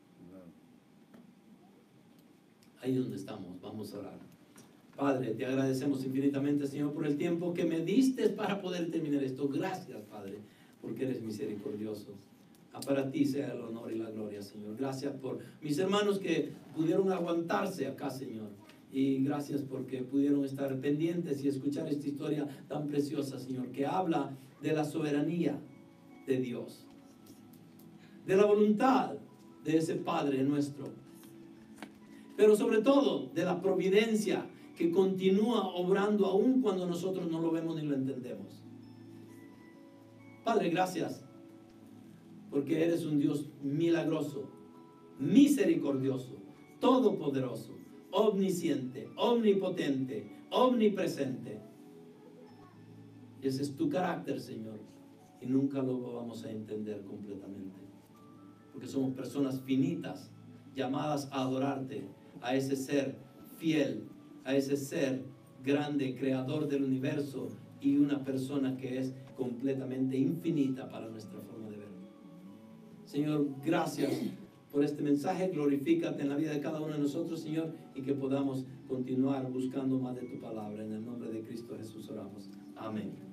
Ahí donde estamos, vamos a orar. Padre, te agradecemos infinitamente, Señor, por el tiempo que me diste para poder terminar esto. Gracias, Padre, porque eres misericordioso. Para ti sea el honor y la gloria, Señor. Gracias por mis hermanos que pudieron aguantarse acá, Señor. Y gracias porque pudieron estar pendientes y escuchar esta historia tan preciosa, Señor, que habla de la soberanía de Dios, de la voluntad de ese Padre nuestro, pero sobre todo de la providencia que continúa obrando aún cuando nosotros no lo vemos ni lo entendemos. Padre, gracias porque eres un Dios milagroso, misericordioso, todopoderoso, omnisciente, omnipotente, omnipresente. Y ese es tu carácter, Señor, y nunca lo vamos a entender completamente, porque somos personas finitas, llamadas a adorarte, a ese ser fiel, a ese ser grande, creador del universo, y una persona que es completamente infinita para nuestra forma de ver. Señor, gracias por este mensaje. Glorifícate en la vida de cada uno de nosotros, Señor, y que podamos continuar buscando más de tu palabra. En el nombre de Cristo Jesús oramos. Amén.